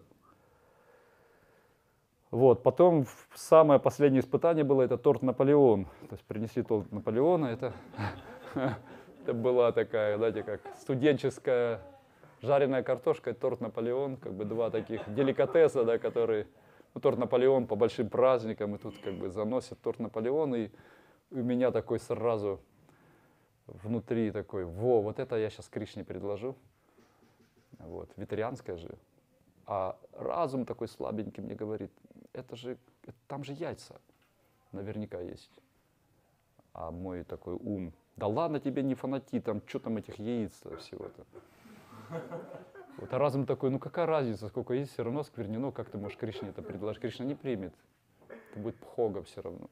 Вот, потом самое последнее испытание было, это торт Наполеон. То есть принесли торт Наполеона, это Это была такая, знаете, как студенческая жареная картошка и торт Наполеон, как бы два таких деликатеса, да, которые, ну, торт Наполеон по большим праздникам, и тут как бы заносят торт Наполеон, и у меня такой сразу внутри такой, во, вот это я сейчас Кришне предложу, вот, вегетарианское же, а разум такой слабенький мне говорит, это же, там же яйца наверняка есть, а мой такой ум, да ладно тебе, не фанати, там, что там этих яиц всего-то. Вот, а разум такой, ну какая разница, сколько есть, все равно сквернено, как ты можешь Кришне это предложить? Кришна не примет, это будет пхога все равно.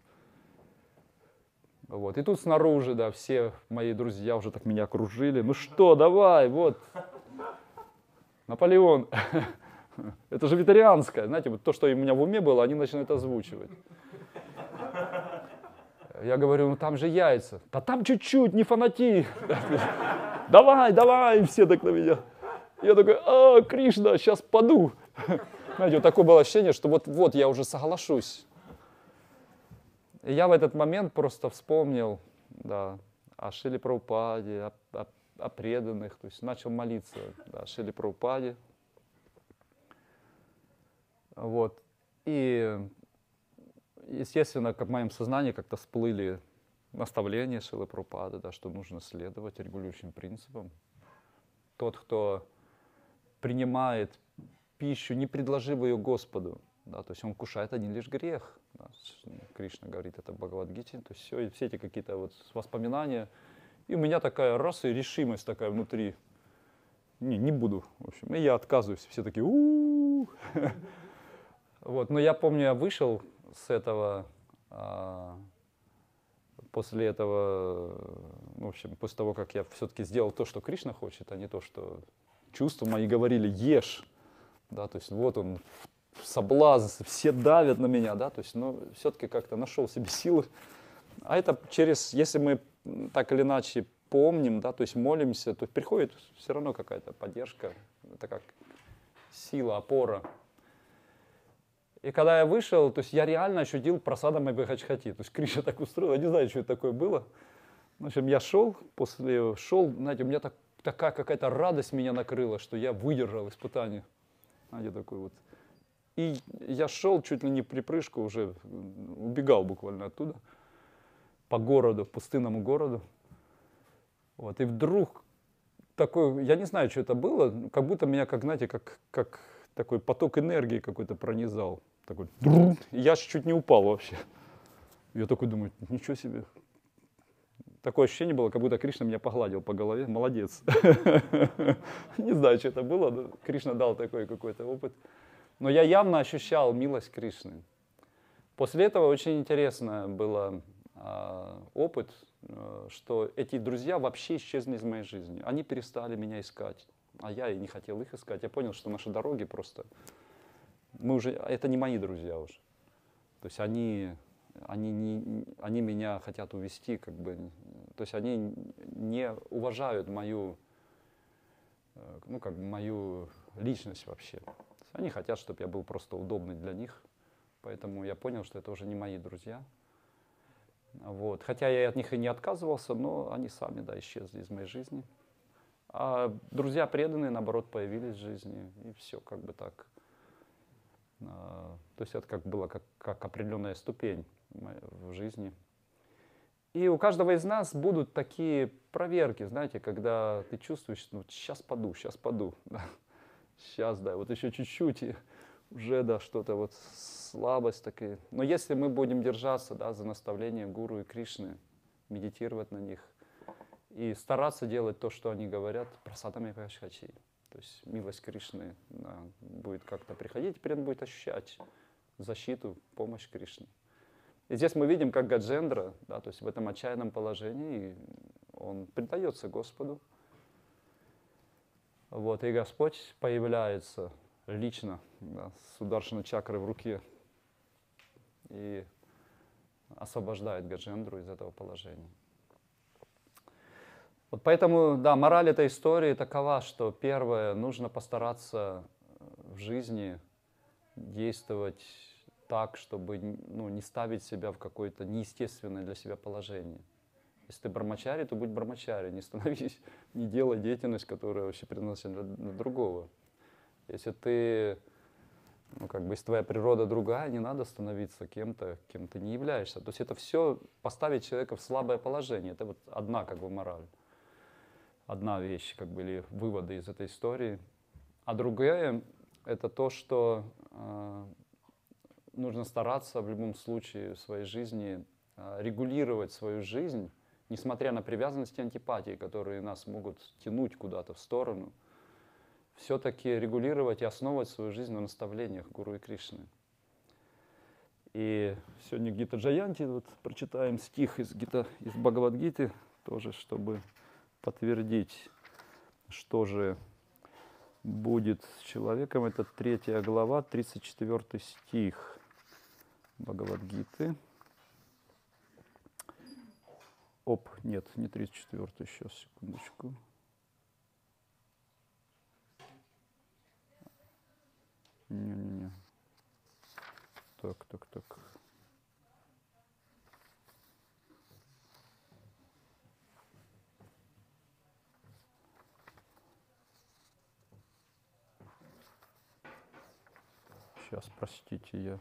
Вот. И тут снаружи, да, все мои друзья уже так меня окружили. Ну что, давай, вот, Наполеон, это же вегетарианское, знаете, вот то, что у меня в уме было, они начинают озвучивать. Я говорю, ну там же яйца. Да там чуть-чуть, не фанати. Давай, давай, и все так на меня. Я такой, а, Кришна, сейчас паду. Знаете, вот такое было ощущение, что вот-вот я уже соглашусь. И я в этот момент просто вспомнил, да, о Шриле Прабхупаде, о, о, о преданных, то есть начал молиться, да, о Шриле Прабхупаде. Вот. И, естественно, как в моем сознании как-то всплыли наставления Шрилы Прабхупады, да, что нужно следовать регулирующим принципам. Тот, кто принимает пищу, не предложив ее Господу, да, то есть он кушает один лишь грех. Да, Кришна говорит это в Бхагавад-гите, то есть все, и все эти какие-то вот воспоминания. И у меня такая раз и решимость такая внутри. Не, не буду, в общем, и я отказываюсь. Все такие, у-у-у. Вот, но я помню, я вышел с этого, а, после этого, в общем, после того, как я все-таки сделал то, что Кришна хочет, а не то, что чувства мои говорили, ешь, да, то есть вот он, соблазн, все давят на меня, да, то есть, но все-таки как-то нашел себе силы. А это через, если мы так или иначе помним, да, то есть молимся, то приходит все равно какая-то поддержка, это как сила, опора. И когда я вышел, то есть я реально ощутил прасадам и бхачхати. То есть Кришна так устроил, я не знаю, что это такое было. В общем, я шел, после шел, знаете, у меня так, такая какая-то радость меня накрыла, что я выдержал испытание. Знаете, такой вот. И я шел чуть ли не в припрыжку, уже убегал буквально оттуда, по городу, пустынному городу. Вот, и вдруг такой, я не знаю, что это было, как будто меня, как, знаете, как, как такой поток энергии какой-то пронизал. Такой, и я чуть не упал вообще. Я такой думаю, ничего себе. Такое ощущение было, как будто Кришна меня погладил по голове. Молодец. Не знаю, что это было, но Кришна дал такой какой-то опыт. Но я явно ощущал милость Кришны. После этого очень интересно было э, опыт, э, что эти друзья вообще исчезли из моей жизни. Они перестали меня искать, а я и не хотел их искать. Я понял, что наши дороги просто... Мы уже, это не мои друзья уже. То есть они, они, не, они меня хотят увести, как бы, то есть они не уважают мою, ну, как бы мою личность вообще. Они хотят, чтобы я был просто удобный для них. Поэтому я понял, что это уже не мои друзья. Вот. Хотя я от них и не отказывался, но они сами, да, исчезли из моей жизни. А друзья преданные, наоборот, появились в жизни. И все как бы так. То есть это как было как, как определенная ступень в жизни. И у каждого из нас будут такие проверки, знаете, когда ты чувствуешь, ну, сейчас паду, сейчас паду. Да. Сейчас, да, вот еще чуть-чуть, и уже, да, что-то вот слабость такая. Но если мы будем держаться, да, за наставления Гуру и Кришны, медитировать на них и стараться делать то, что они говорят, прасадам и бхачхати. То есть милость Кришны, да, будет как-то приходить, теперь он будет ощущать защиту, помощь Кришны. И здесь мы видим, как Гаджендра, да, то есть в этом отчаянном положении он предается Господу. Вот, и Господь появляется лично, да, с Сударшана чакрой в руке и освобождает Гаджендру из этого положения. Вот поэтому, да, мораль этой истории такова, что первое, нужно постараться в жизни действовать так, чтобы, ну, не ставить себя в какое-то неестественное для себя положение. Если ты брамачари, то будь брамачари, не становись, не делай деятельность, которая вообще предназначена для другого. Если ты, ну как бы, если твоя природа другая, не надо становиться кем-то, кем ты не являешься. То есть это все поставить человека в слабое положение. Это вот одна как бы мораль, одна вещь, как бы, или выводы из этой истории. А другая — это то, что э, нужно стараться в любом случае в своей жизни э, регулировать свою жизнь, несмотря на привязанности и антипатии, которые нас могут тянуть куда-то в сторону, все-таки регулировать и основывать свою жизнь на наставлениях Гуру и Кришны. И сегодня Гита Джаянти, вот прочитаем стих из, Гита, из Бхагавад-гиты, тоже, чтобы подтвердить, что же будет с человеком. Это третья глава, тридцать четвёртый стих Бхагавад-гиты. Оп, нет, не тридцать четвёртый, сейчас, секундочку. Не-не-не. Так, так, так. Сейчас, простите, я...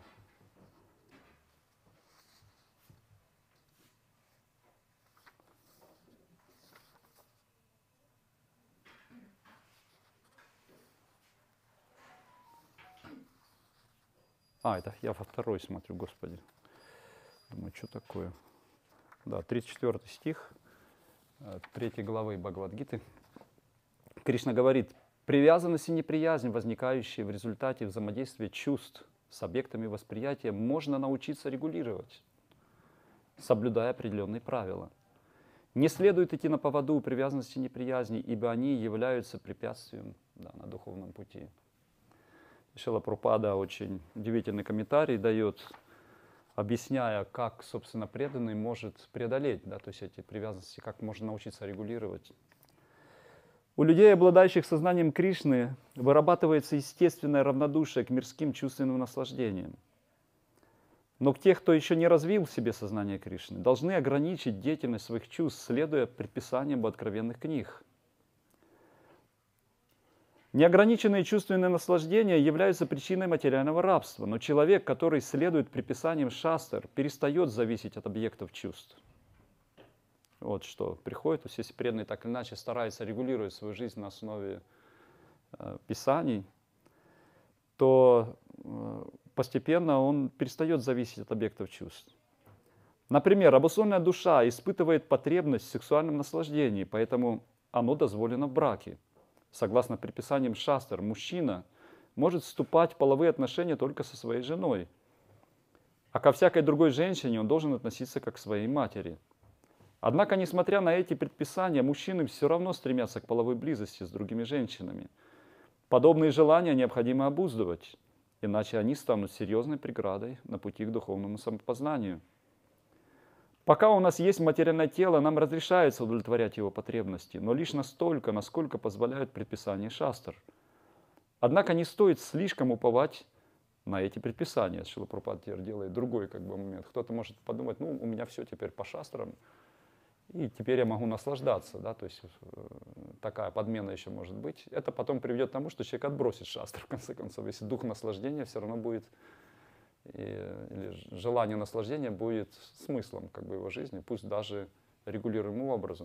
А, это я во второй смотрю, Господи. Думаю, что такое? Да, тридцать четвёртый стих третьей главы Бхагавад-гиты. Кришна говорит: привязанность и неприязнь, возникающие в результате взаимодействия чувств с объектами восприятия, можно научиться регулировать, соблюдая определенные правила. Не следует идти на поводу у привязанности и неприязни, ибо они являются препятствием, да, на духовном пути. Шрила Прабхупада очень удивительный комментарий дает, объясняя, как, собственно, преданный может преодолеть, да, то есть эти привязанности, как можно научиться регулировать. У людей, обладающих сознанием Кришны, вырабатывается естественное равнодушие к мирским чувственным наслаждениям. Но к тех, кто еще не развил в себе сознание Кришны, должны ограничить деятельность своих чувств, следуя предписаниям откровенных книг. Неограниченные чувственные наслаждения являются причиной материального рабства, но человек, который следует предписаниям шастр, перестает зависеть от объектов чувств. Вот что приходит, то есть если преданный так или иначе старается регулировать свою жизнь на основе э, писаний, то э, постепенно он перестает зависеть от объектов чувств. Например, обусловленная душа испытывает потребность в сексуальном наслаждении, поэтому оно дозволено в браке. Согласно предписаниям шастр, мужчина может вступать в половые отношения только со своей женой, а ко всякой другой женщине он должен относиться как к своей матери. Однако, несмотря на эти предписания, мужчины все равно стремятся к половой близости с другими женщинами. Подобные желания необходимо обуздывать, иначе они станут серьезной преградой на пути к духовному самопознанию. Пока у нас есть материальное тело, нам разрешается удовлетворять его потребности, но лишь настолько, насколько позволяют предписания шастр. Однако не стоит слишком уповать на эти предписания. Шрила Прабхупада делает другой как бы момент. Кто-то может подумать, ну, у меня все теперь по шастрам, и теперь я могу наслаждаться. Да? То есть такая подмена еще может быть. Это потом приведет к тому, что человек отбросит шастры, в конце концов, если дух наслаждения все равно будет... И, или желание наслаждения будет смыслом как бы, его жизни, пусть даже регулируемым образом.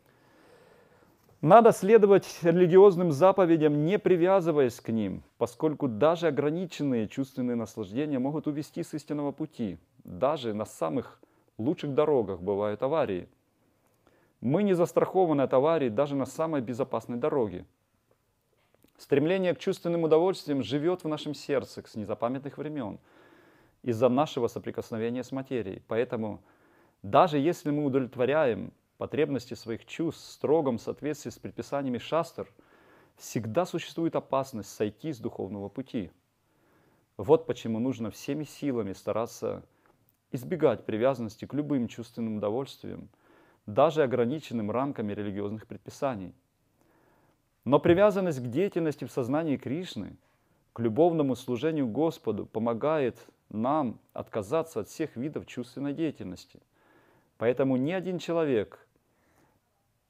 Надо следовать религиозным заповедям, не привязываясь к ним, поскольку даже ограниченные чувственные наслаждения могут увести с истинного пути. Даже на самых лучших дорогах бывают аварии. Мы не застрахованы от аварий даже на самой безопасной дороге. Стремление к чувственным удовольствиям живет в нашем сердце с незапамятных времен, из-за нашего соприкосновения с материей. Поэтому даже если мы удовлетворяем потребности своих чувств в строгом соответствии с предписаниями шастр, всегда существует опасность сойти с духовного пути. Вот почему нужно всеми силами стараться избегать привязанности к любым чувственным удовольствиям, даже ограниченным рамками религиозных предписаний. Но привязанность к деятельности в сознании Кришны, к любовному служению Господу помогает нам отказаться от всех видов чувственной деятельности. Поэтому ни один человек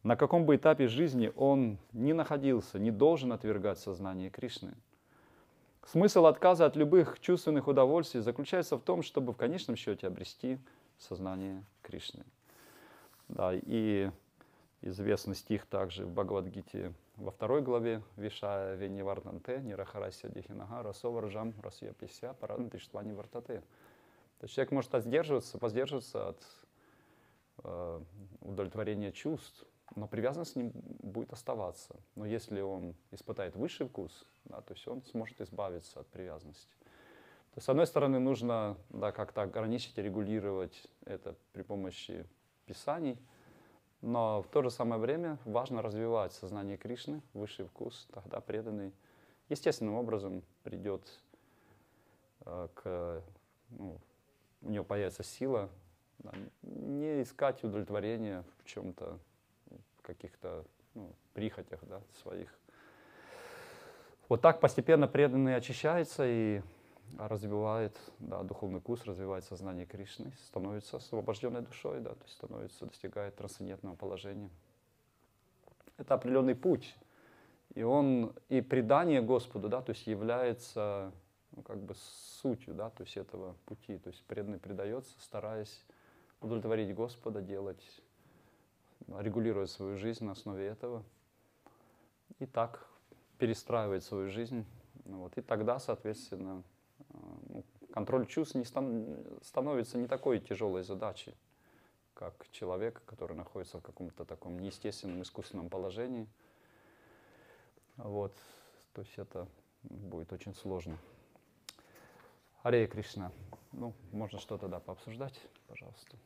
на каком бы этапе жизни он ни находился, не должен отвергать сознание Кришны. Смысл отказа от любых чувственных удовольствий заключается в том, чтобы в конечном счете обрести сознание Кришны. Да, и известный стих также в Бхагавад-гите во второй главе «Вишая вениварданте, нирахарася дихинага, расоварджам расьяпися парадантиштвани вартате». То есть человек может воздерживаться, воздерживаться от э, удовлетворения чувств, но привязанность с ним будет оставаться. Но если он испытает высший вкус, да, то есть он сможет избавиться от привязанности. То есть, с одной стороны, нужно, да, как-то ограничить и регулировать это при помощи писаний, но в то же самое время важно развивать сознание Кришны, высший вкус, тогда преданный естественным образом придет э, к, ну, у него появится сила, да, не искать удовлетворения в чем-то, в каких-то, ну, прихотях, да, своих. Вот так постепенно преданный очищается и развивает, да, духовный вкус, развивает сознание Кришны, становится освобожденной душой, да, то есть становится, достигает трансцендентного положения. Это определенный путь, и он, и предание Господу, да, то есть является, ну, как бы сутью, да, то есть этого пути, то есть преданный предается, стараясь удовлетворить Господа, делать, регулируя свою жизнь на основе этого, и так перестраивать свою жизнь, вот, и тогда, соответственно, контроль чувств не стан- становится не такой тяжелой задачей, как человек, который находится в каком-то таком неестественном, искусственном положении. Вот. То есть это будет очень сложно. Харе Кришна. Ну, можно что-то, да, пообсуждать, пожалуйста.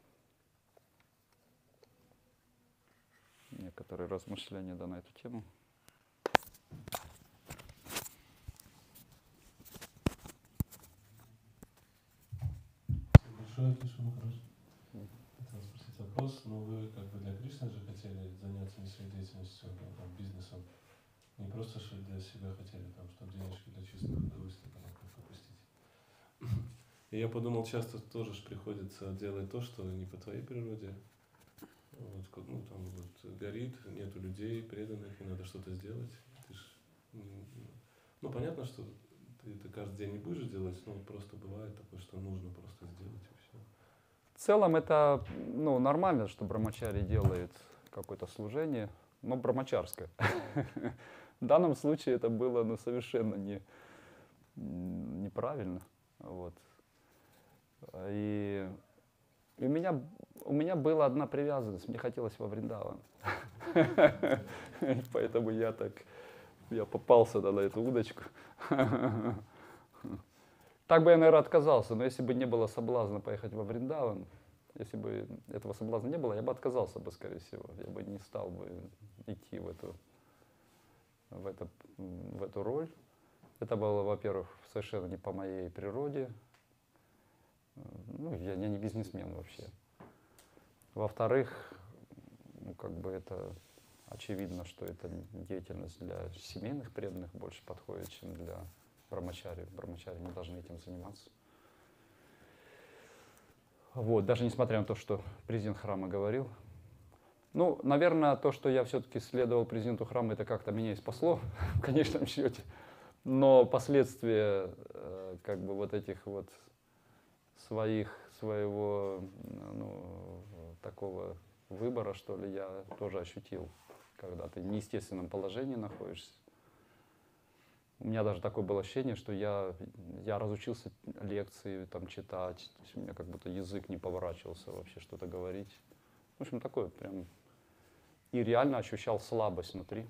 Некоторые размышления, да, на эту тему. Большое, Кришна Махарадж. Хотел спросить вопрос, но вы как бы для Кришны же хотели заняться не своей деятельностью, а там, бизнесом. Не просто что для себя хотели, там, чтобы денежки для чистых удовольствий там, как попустить. И я подумал, часто тоже ж приходится делать то, что не по твоей природе. Вот, ну, там вот горит, нету людей преданных, и надо что-то сделать. Ты ж, ну, понятно, что ты это каждый день не будешь делать, но просто бывает такое, что нужно просто сделать и все. В целом это, ну, нормально, что брамачари делает какое-то служение, но брамачарское. В данном случае это было, ну, совершенно не, неправильно. Вот. И у меня, у меня была одна привязанность, мне хотелось во Вриндаван. Поэтому я так, я попался на эту удочку. Так бы я, наверное, отказался, но если бы не было соблазна поехать во Вриндаван, если бы этого соблазна не было, я бы отказался бы, скорее всего. Я бы не стал бы идти в эту, в это, в эту роль. Это было, во-первых, совершенно не по моей природе. Ну, я, я не бизнесмен вообще. Во-вторых, ну, как бы это очевидно, что это деятельность для семейных преданных больше подходит, чем для брамачари. Брамачари не должны этим заниматься. Вот, даже несмотря на то, что президент храма говорил. Ну, наверное, то, что я все-таки следовал президенту храма, это как-то меня и спасло в конечном счете. Но последствия э, как бы вот этих вот своих, своего, ну, такого выбора, что ли, я тоже ощутил, когда ты в неестественном положении находишься. У меня даже такое было ощущение, что я, я разучился лекции там читать, то есть у меня как будто язык не поворачивался вообще что-то говорить. В общем, такое прям... И реально ощущал слабость внутри.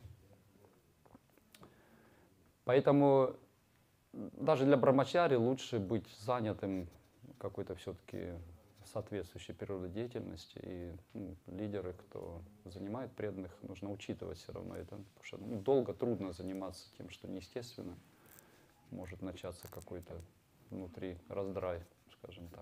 Поэтому даже для брамачари лучше быть занятым какой-то все-таки соответствующей природе деятельности. И, ну, лидеры, кто занимает преданных, нужно учитывать все равно это. Потому что, ну, долго, трудно заниматься тем, что неестественно. Может начаться какой-то внутри раздрай, скажем так.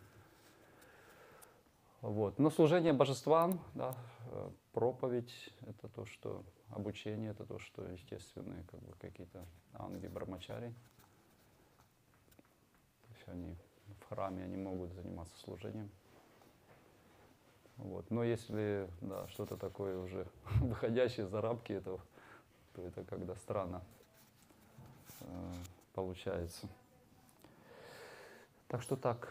Вот. Но служение божествам, да, проповедь — это то, что обучение — это то, что естественные как бы, какие-то анги, брамачари. То есть они в храме они могут заниматься служением. Вот. Но если да, что-то такое уже выходящее за рамки этого, то это когда странно э, получается. Так что так.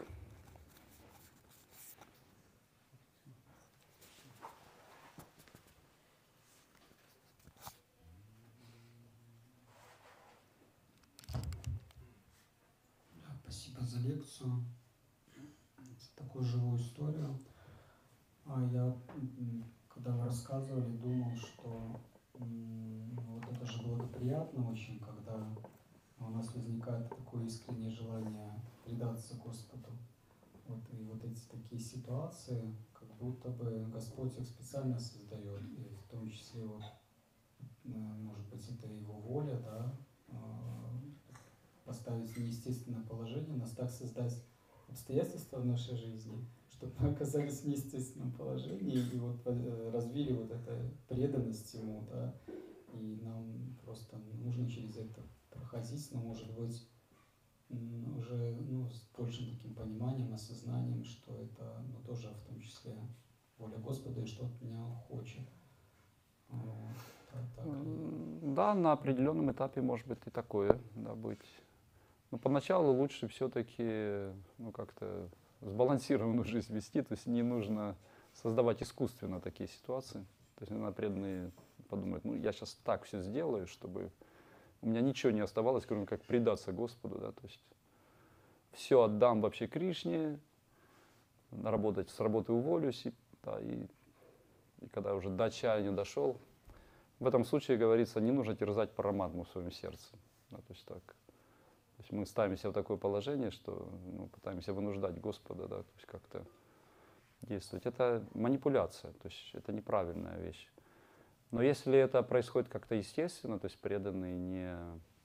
Спасибо за лекцию, за такую живую историю. А я, м, когда вы рассказывали, думал, что м, вот это же благоприятно очень, когда у нас возникает такое искреннее желание предаться Господу. Вот, и вот эти такие ситуации, как будто бы Господь их специально создает, и в том числе, вот, э, может быть, это Его воля, да, э, поставить в неестественное положение, нас так создать обстоятельства в нашей жизни, чтобы мы оказались в неестественном положении и вот э, развили вот эту преданность Ему, да, и нам просто нужно через это проходить, но, может быть, м, уже ну, с большим таким пониманием, осознанием, что это ну, тоже в том числе воля Господа и что от меня Он хочет. Вот, так, так. М, Да, на определенном этапе может быть и такое, да, быть. Но поначалу лучше все-таки ну, как-то сбалансированную жизнь вести, то есть не нужно создавать искусственно такие ситуации. То есть иногда преданные подумают, ну я сейчас так все сделаю, чтобы у меня ничего не оставалось, кроме как предаться Господу, да, то есть все отдам вообще Кришне, работать с работы уволюсь, и, да, и, и когда уже до чаяния дошел, в этом случае, говорится, не нужно терзать параматму в своем сердце. Да, то есть так. То есть мы ставимся в такое положение, что ну, пытаемся вынуждать Господа, да, то есть как-то действовать. Это манипуляция, то есть это неправильная вещь. Но если это происходит как-то естественно, то есть преданный не,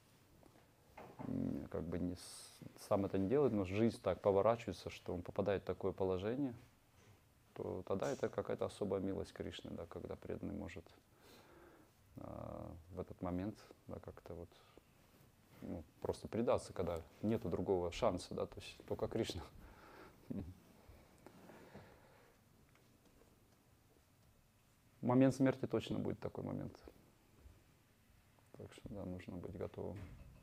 не как бы не с, сам это не делает, но жизнь так поворачивается, что он попадает в такое положение, то тогда это какая-то особая милость Кришны, да, когда преданный может а, в этот момент да, как-то вот ну, просто предаться, когда нету другого шанса, да, то есть только Кришна. Момент смерти точно будет такой момент. Так что, да, нужно быть готовым.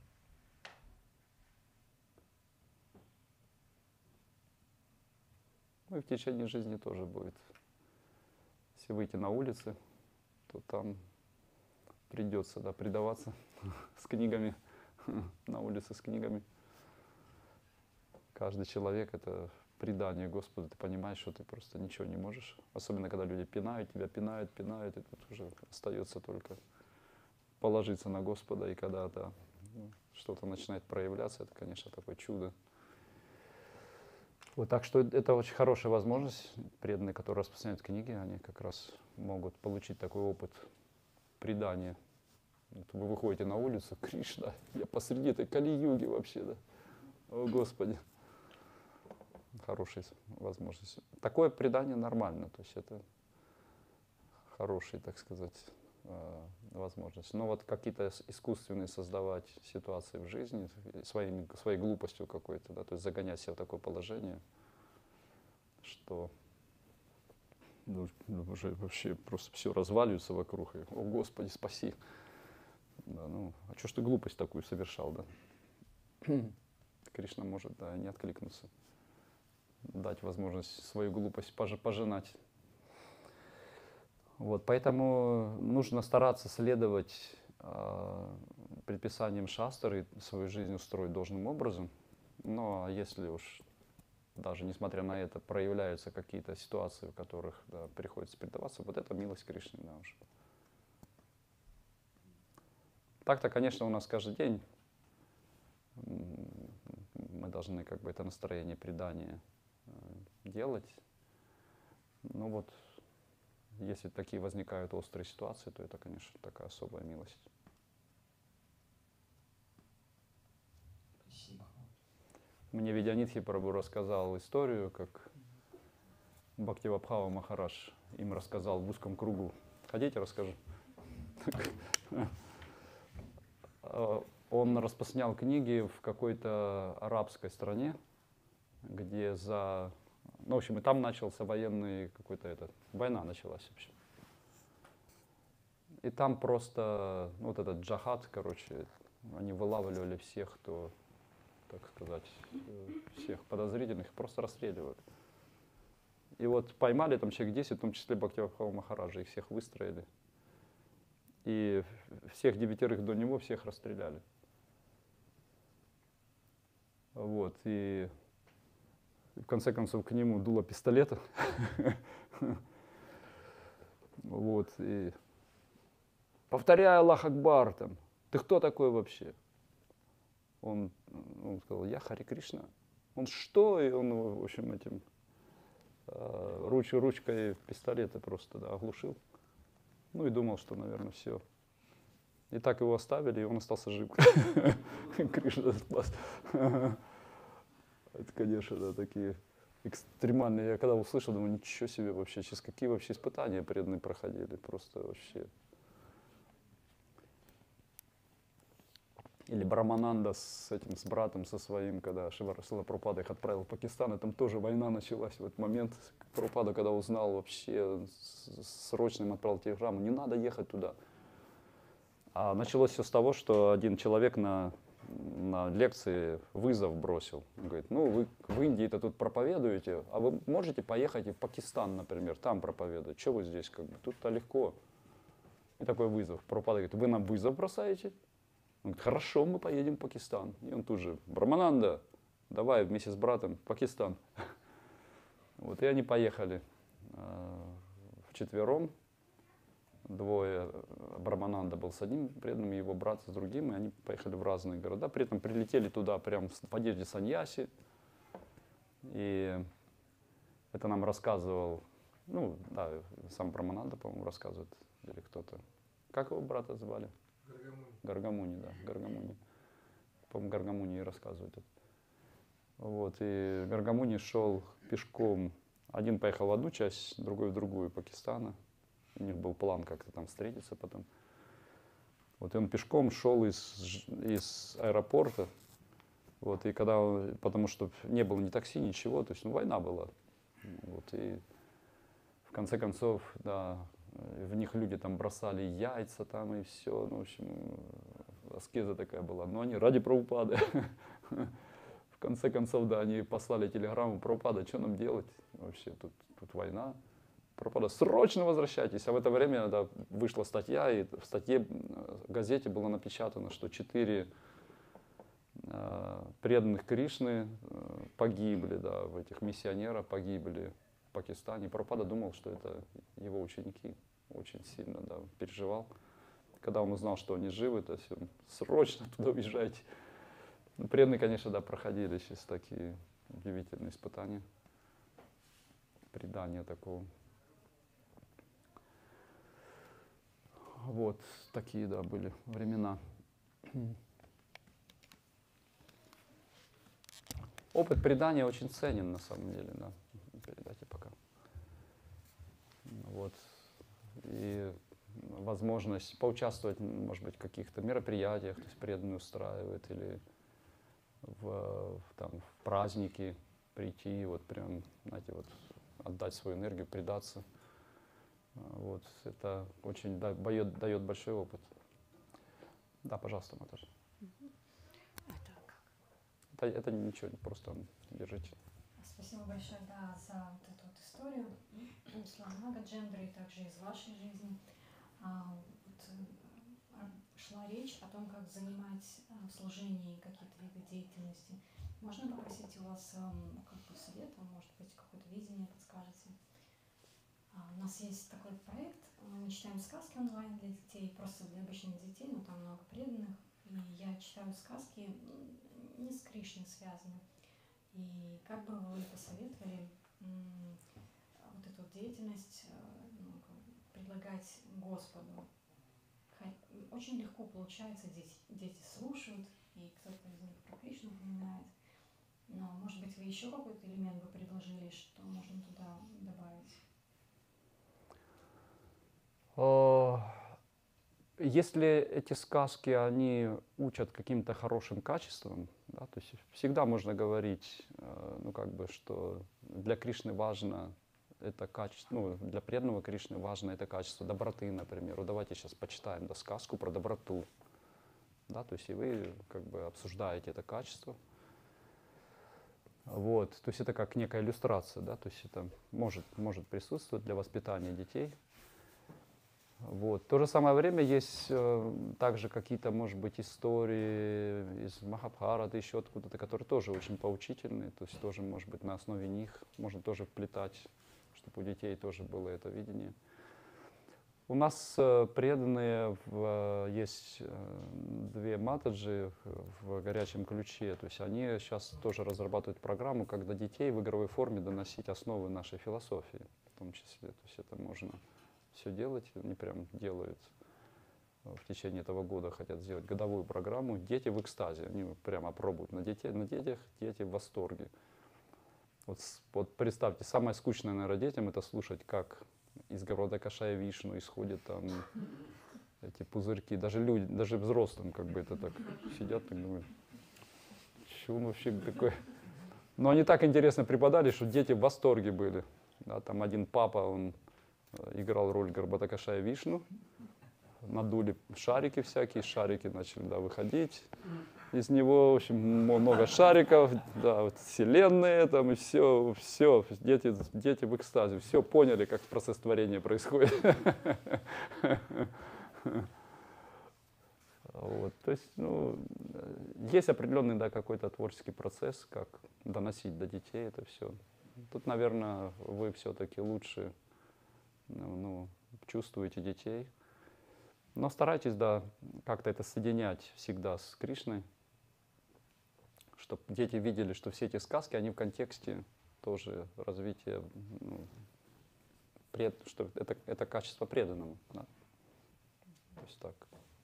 Ну и в течение жизни тоже будет. Если выйти на улицы, то там придется, да, предаваться с книгами, на улице с книгами. Каждый человек — это предание Господу. Ты понимаешь, что ты просто ничего не можешь. Особенно, когда люди пинают тебя, пинают, пинают, и тут уже остается только положиться на Господа. И когда да, ну, что-то начинает проявляться, это, конечно, такое чудо. Вот, так что это очень хорошая возможность. Преданные, которые распространяют книги, они как раз могут получить такой опыт предания. Вот вы выходите на улицу, Кришна, я посреди этой Кали-юги вообще, да. О, Господи. Хорошая возможность. Такое предание нормально, то есть это хорошая, так сказать, возможность. Но вот какие-то искусственные создавать ситуации в жизни, своими, своей глупостью какой-то, да, то есть загонять себя в такое положение, что ну, уже вообще просто все разваливается вокруг. И, о, Господи, спаси. Да, ну, а что ж ты глупость такую совершал, да? Кришна может, да, не откликнуться. Дать возможность свою глупость пожинать. Вот, поэтому нужно стараться следовать э, предписаниям шастры и свою жизнь устроить должным образом. Но если уж даже несмотря на это проявляются какие-то ситуации, в которых да, приходится предаваться, вот это милость Кришны, да, уже. Так-то, конечно, у нас каждый день мы должны как бы это настроение предания делать. Ну вот, если такие возникают острые ситуации, то это, конечно, такая особая милость. Спасибо. Мне Видянитхи Прабху рассказал историю, как Бхактивабхава Махарадж им рассказал в узком кругу. Хотите, расскажу? Он распространял книги в какой-то арабской стране, где за Ну, в общем, и там начался военный какой-то этот, война началась, в общем. И там просто, ну, вот этот джахад, короче, они вылавливали всех, кто, так сказать, всех подозрительных, просто расстреливали. И вот поймали там человек десять, в том числе Бхактивидхара Махараджа, их всех выстроили. И всех девятерых до него всех расстреляли. Вот, и в конце концов к нему дуло пистолета. Вот, и повторяя Аллах Акбар, там, ты кто такой вообще? Он, он сказал, я Хари Кришна. Он что? И он, в общем, этим руч, ручкой пистолета просто да, оглушил. Ну и думал, что, наверное, все. И так его оставили, и он остался жив. Кришна спас. Это, конечно, да, такие экстремальные. Я когда услышал, думаю, ничего себе вообще, через какие вообще испытания преданные проходили. Просто вообще. Или Брамананда с этим, с братом, со своим, когда Шила Прабхупада их отправил в Пакистан, и там тоже война началась в этот момент. Прабхупада, когда узнал вообще, срочно им отправил телеграмму, не надо ехать туда. А началось все с того, что один человек на, на лекции вызов бросил. Он говорит, ну вы в Индии-то тут проповедуете, а вы можете поехать и в Пакистан, например, там проповедовать. Что вы здесь как бы? Тут-то легко. И такой вызов. Прабхупада говорит, вы нам вызов бросаете? Он говорит, хорошо, мы поедем в Пакистан. И он тут же, Брамананда, давай вместе с братом в Пакистан. Вот, и они поехали э, вчетвером. Двое, Брамананда был с одним преданным, его брат с другим, и они поехали в разные города. При этом прилетели туда прям в одежде саньяси. И это нам рассказывал, ну, да, сам Брамананда, по-моему, рассказывает, или кто-то. Как его брата звали? Гаргамуни. Гаргамуни, да, Гаргамуни. По-моему, Гаргамуни и рассказывает это. Вот, и Гаргамуни шел пешком. Один поехал в одну часть, другой в другую Пакистана. У них был план как-то там встретиться потом. Вот, и он пешком шел из, из аэропорта. Вот, и когда он, потому что не было ни такси, ничего, то есть ну, война была. Вот, и в конце концов, да, в них люди там бросали яйца там и все. Ну, в общем, аскеза такая была. Но они ради Прабхупады. В конце концов, да, они послали телеграмму, Прабхупада, что нам делать? Вообще, тут, тут война. Прабхупада, срочно возвращайтесь. А в это время да, вышла статья, и в статье в газете было напечатано, что четыре э, преданных Кришны э, погибли, да, в этих миссионерах погибли в Пакистане. Прабхупада думал, что это его ученики. Очень сильно да, переживал. Когда он узнал, что они живы, то есть он, срочно туда уезжайте. Ну, преданные, конечно, да, проходили через такие удивительные испытания. Предания такого. Вот такие, да, были времена. Опыт предания очень ценен, на самом деле, да. Передайте пока. Вот. И возможность поучаствовать, может быть, в каких-то мероприятиях, то есть преданные устраивают, или в, в, там, в праздники прийти, вот прям, знаете, вот отдать свою энергию, предаться. Вот, это очень да, дает, дает большой опыт. Да, пожалуйста, Маташа. Это как? Это, это ничего, просто держите. Спасибо большое, да, за вот эту вот историю с Лагаджендрой и также из вашей жизни. А, вот, а, шла речь о том, как занимать а, в служении какие-то виды деятельности. Можно попросить у вас а, как бы совета, может быть, какое-то видение подскажете? А, у нас есть такой проект, мы читаем сказки онлайн для детей, просто для обычных детей, но там много преданных. И я читаю сказки не с Кришной связаны. И как бы вы посоветовали м, вот эту вот деятельность ну, предлагать Господу? Очень легко получается, дети, дети слушают, и кто-то из них про Кришну упоминает. Но, может быть, вы еще какой-то элемент бы предложили, что можно туда добавить? О, если эти сказки, они учат каким-то хорошим качествам, да, то есть всегда можно говорить, э, ну как бы, что для Кришны важно это качество, ну для преданного Кришны важно это качество доброты, например. Вот давайте сейчас почитаем, да, сказку про доброту, да, то есть и вы как бы обсуждаете это качество. Вот, то есть это как некая иллюстрация, да, то есть это может, может присутствовать для воспитания детей. Вот. В то же самое время есть э, также какие-то, может быть, истории из Махабхараты, еще откуда-то, которые тоже очень поучительные, то есть тоже, может быть, на основе них можно тоже вплетать, чтобы у детей тоже было это видение. У нас э, преданные, в, э, есть э, две матаджи в горячем ключе, то есть они сейчас тоже разрабатывают программу, как до детей в игровой форме доносить основы нашей философии, в том числе, то есть это можно все делать, они прям делают в течение этого года, хотят сделать годовую программу «Дети в экстазе», они прямо пробуют на, детей, на детях, дети в восторге. Вот, вот представьте, самое скучное, наверное, детям это слушать, как из города Кашая Вишну исходят там эти пузырьки, даже люди, даже взрослым как бы это так сидят и думают, что он вообще такой. Но они так интересно преподали, что дети в восторге были. Да, там один папа, он играл роль Гарбатакашая Вишну, надули шарики всякие, шарики начали, да, выходить из него, в общем, много шариков, да, вот вселенная там и все, все, дети, дети в экстазе, все поняли, как процесс творения происходит. Вот, то есть, ну, есть определенный, да, какой-то творческий процесс, как доносить до детей это все. Тут, наверное, вы все-таки лучше, ну, чувствуете детей. Но старайтесь, да, как-то это соединять всегда с Кришной, чтобы дети видели, что все эти сказки, они в контексте тоже развития, ну, пред, что это, это качество преданному. Да. То есть так.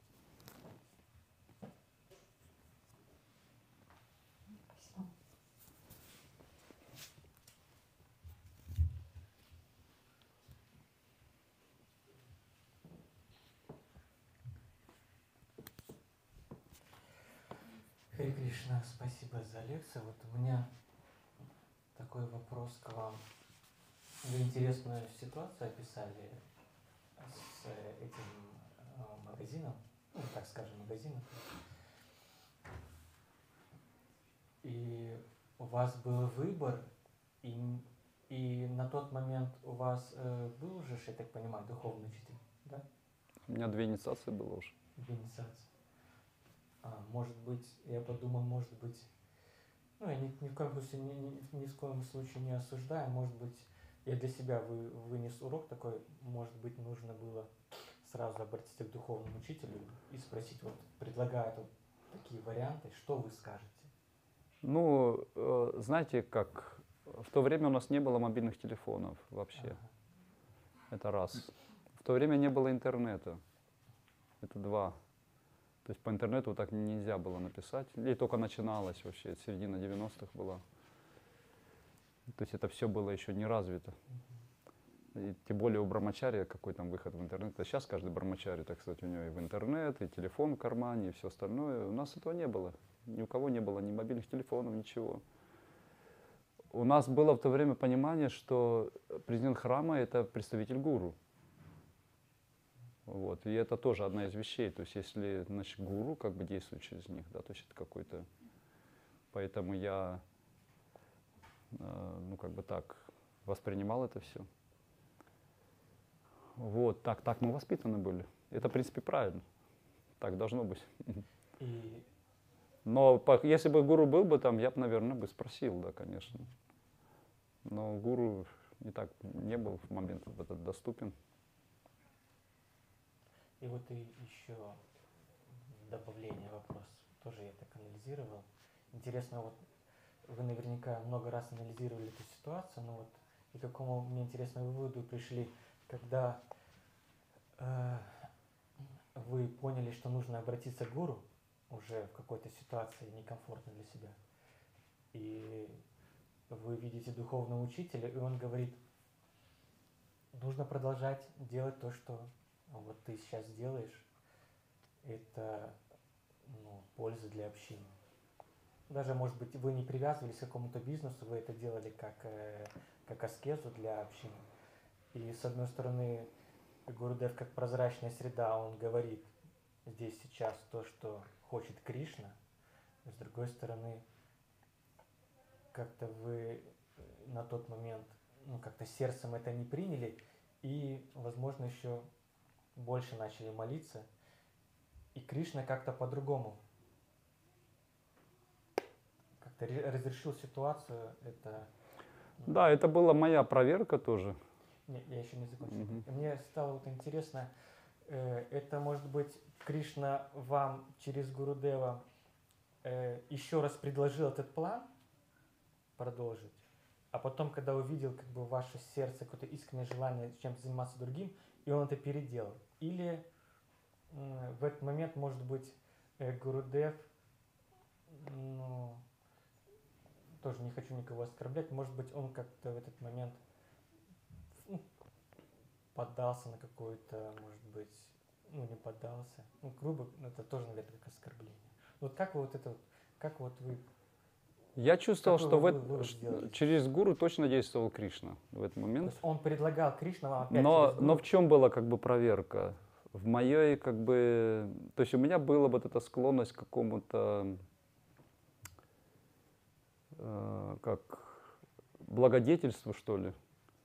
Харе Кришна, спасибо за лекцию. Вот у меня такой вопрос к вам. Вы интересную ситуацию описали с этим э, магазином, ну, так скажем, магазином. И у вас был выбор, и, и на тот момент у вас э, был уже, я так понимаю, духовный учитель, да? У меня две инициации было уже. Две инициации. А, может быть, я подумал, может быть, ну, я ни, ни, в коем случае, ни, ни, ни в коем случае не осуждаю, может быть, я для себя вы, вынес урок такой, может быть, нужно было сразу обратиться к духовному учителю и спросить, вот, предлагают вот такие варианты, что вы скажете? Ну, э, знаете, как, в то время у нас не было мобильных телефонов вообще, ага. Это раз. В то время не было интернета, это два. То есть по интернету так нельзя было написать. И только начиналось вообще, середина девяностых была. То есть это все было еще не развито. И тем более у Брахмачарьи какой там выход в интернет. А сейчас каждый Брахмачарьи, так сказать, у него и в интернет, и телефон в кармане, и все остальное. У нас этого не было. Ни у кого не было ни мобильных телефонов, ничего. У нас было в то время понимание, что президент храма — это представитель гуру. Вот. И это тоже одна из вещей. То есть если, значит, гуру как бы действует через них, да, то есть это какой-то... Поэтому я, э, ну, как бы так воспринимал это все. Вот, так, так мы воспитаны были. Это, в принципе, правильно. Так должно быть. И... Но по, если бы гуру был бы там, я бы, наверное, бы спросил, да, конечно. Но гуру не так не был в момент этот доступен. И вот и еще добавление вопрос. Тоже я так анализировал. Интересно, вот вы наверняка много раз анализировали эту ситуацию, но вот и к какому, мне интересно, выводу пришли, когда э, вы поняли, что нужно обратиться к гуру уже в какой-то ситуации некомфортной для себя. И вы видите духовного учителя, и он говорит, нужно продолжать делать то, что вот ты сейчас делаешь, это ну, польза для общины. Даже, может быть, вы не привязывались к какому-то бизнесу, вы это делали как, э, как аскезу для общины. И с одной стороны, Гурудев как прозрачная среда, он говорит здесь сейчас то, что хочет Кришна. С другой стороны, как-то вы на тот момент, ну, как-то сердцем это не приняли, и, возможно, еще больше начали молиться, и Кришна как-то по-другому как-то разрешил ситуацию. Это, ну, Да, это была моя проверка тоже. не, я еще не закончил. Мгм. Мне стало вот интересно, э, это может быть Кришна вам через Гурудева э, еще раз предложил этот план продолжить, а потом, когда увидел как бы ваше сердце, какое-то искреннее желание чем-то заниматься другим, и он это переделал. Или э, в этот момент, может быть, э, Гурудев, ну, тоже не хочу никого оскорблять, может быть, он как-то в этот момент ну, поддался на какое-то, может быть, ну, не поддался. Ну, грубо, это тоже, наверное, как оскорбление. Вот как вы вот это, вот, как вот вы... Я чувствовал, Какой что в вы эт- вывод ш- сделали? через гуру точно действовал Кришна в этот То момент. есть он предлагал Кришна вам опять Но, через но гуру? в чем была как бы проверка? В моей как бы... То есть у меня была вот эта склонность к какому-то, э, как благодетельству, что ли.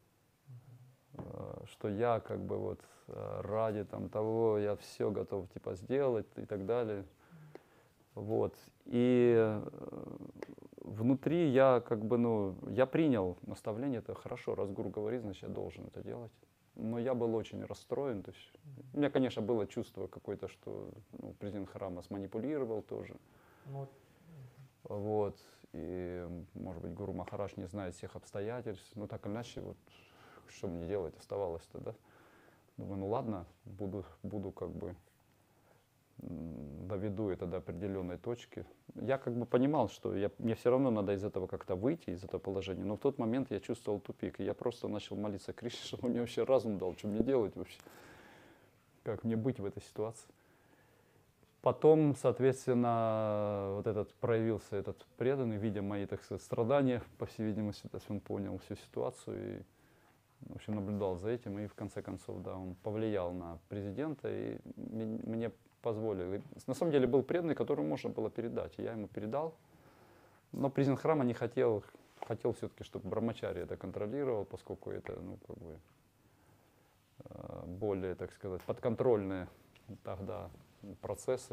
Э, что я как бы вот э, ради там того, я все готов типа сделать и так далее. Вот. И э, внутри я как бы, ну, я принял наставление, это хорошо, раз гуру говорит, значит, я должен это делать. Но я был очень расстроен. То есть, у меня, конечно, было чувство какое-то, что ну, президент храма сманипулировал тоже. Ну, Вот. И, может быть, гуру Махарадж не знает всех обстоятельств. Ну, так или иначе, вот, что мне делать оставалось-то, да? Думаю, ну ладно, буду, буду как бы м, доведу это до определенной точки. Я как бы понимал, что я, мне все равно надо из этого как-то выйти, из этого положения. Но в тот момент я чувствовал тупик. И я просто начал молиться Кришне, чтобы он мне вообще разум дал, что мне делать вообще. Как мне быть в этой ситуации. Потом, соответственно, вот этот проявился этот преданный, видя мои, так сказать, страдания, по всей видимости, то есть он понял всю ситуацию и, в общем, наблюдал за этим, и в конце концов, да, он повлиял на президента, и ми- мне позволил. И на самом деле был преданный, которому можно было передать, и я ему передал, но президент храма не хотел, хотел все-таки, чтобы Брамачари это контролировал, поскольку это, ну, как бы, э, более, так сказать, подконтрольные тогда процессы.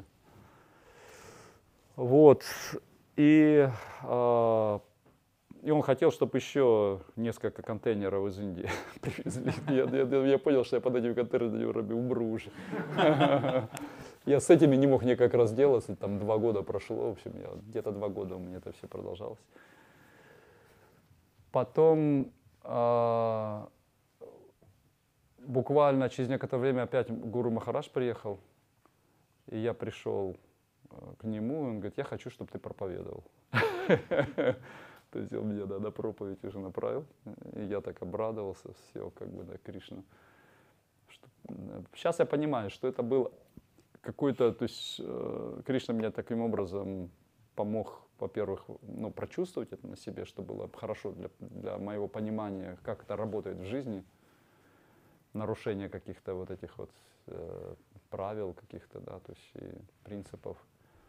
Вот. И, э, и он хотел, чтобы еще несколько контейнеров из Индии привезли. Я, я, я понял, что я под этими контейнерами умру уже. Я с этими не мог никак разделаться. Там два года прошло. В общем, я, где-то два года у меня это все продолжалось. Потом э, буквально через некоторое время опять гуру Махарадж приехал. И я пришел к нему, и он говорит, я хочу, чтобы ты проповедовал. То есть он меня, да, на проповедь уже направил. И я так обрадовался, все, как бы, да, Кришна. Сейчас я понимаю, что это был какой-то, то есть Кришна меня таким образом помог, во-первых, ну, прочувствовать это на себе, что было хорошо для, для моего понимания, как это работает в жизни. Нарушение каких-то вот этих вот э, правил каких-то, да, то есть и принципов.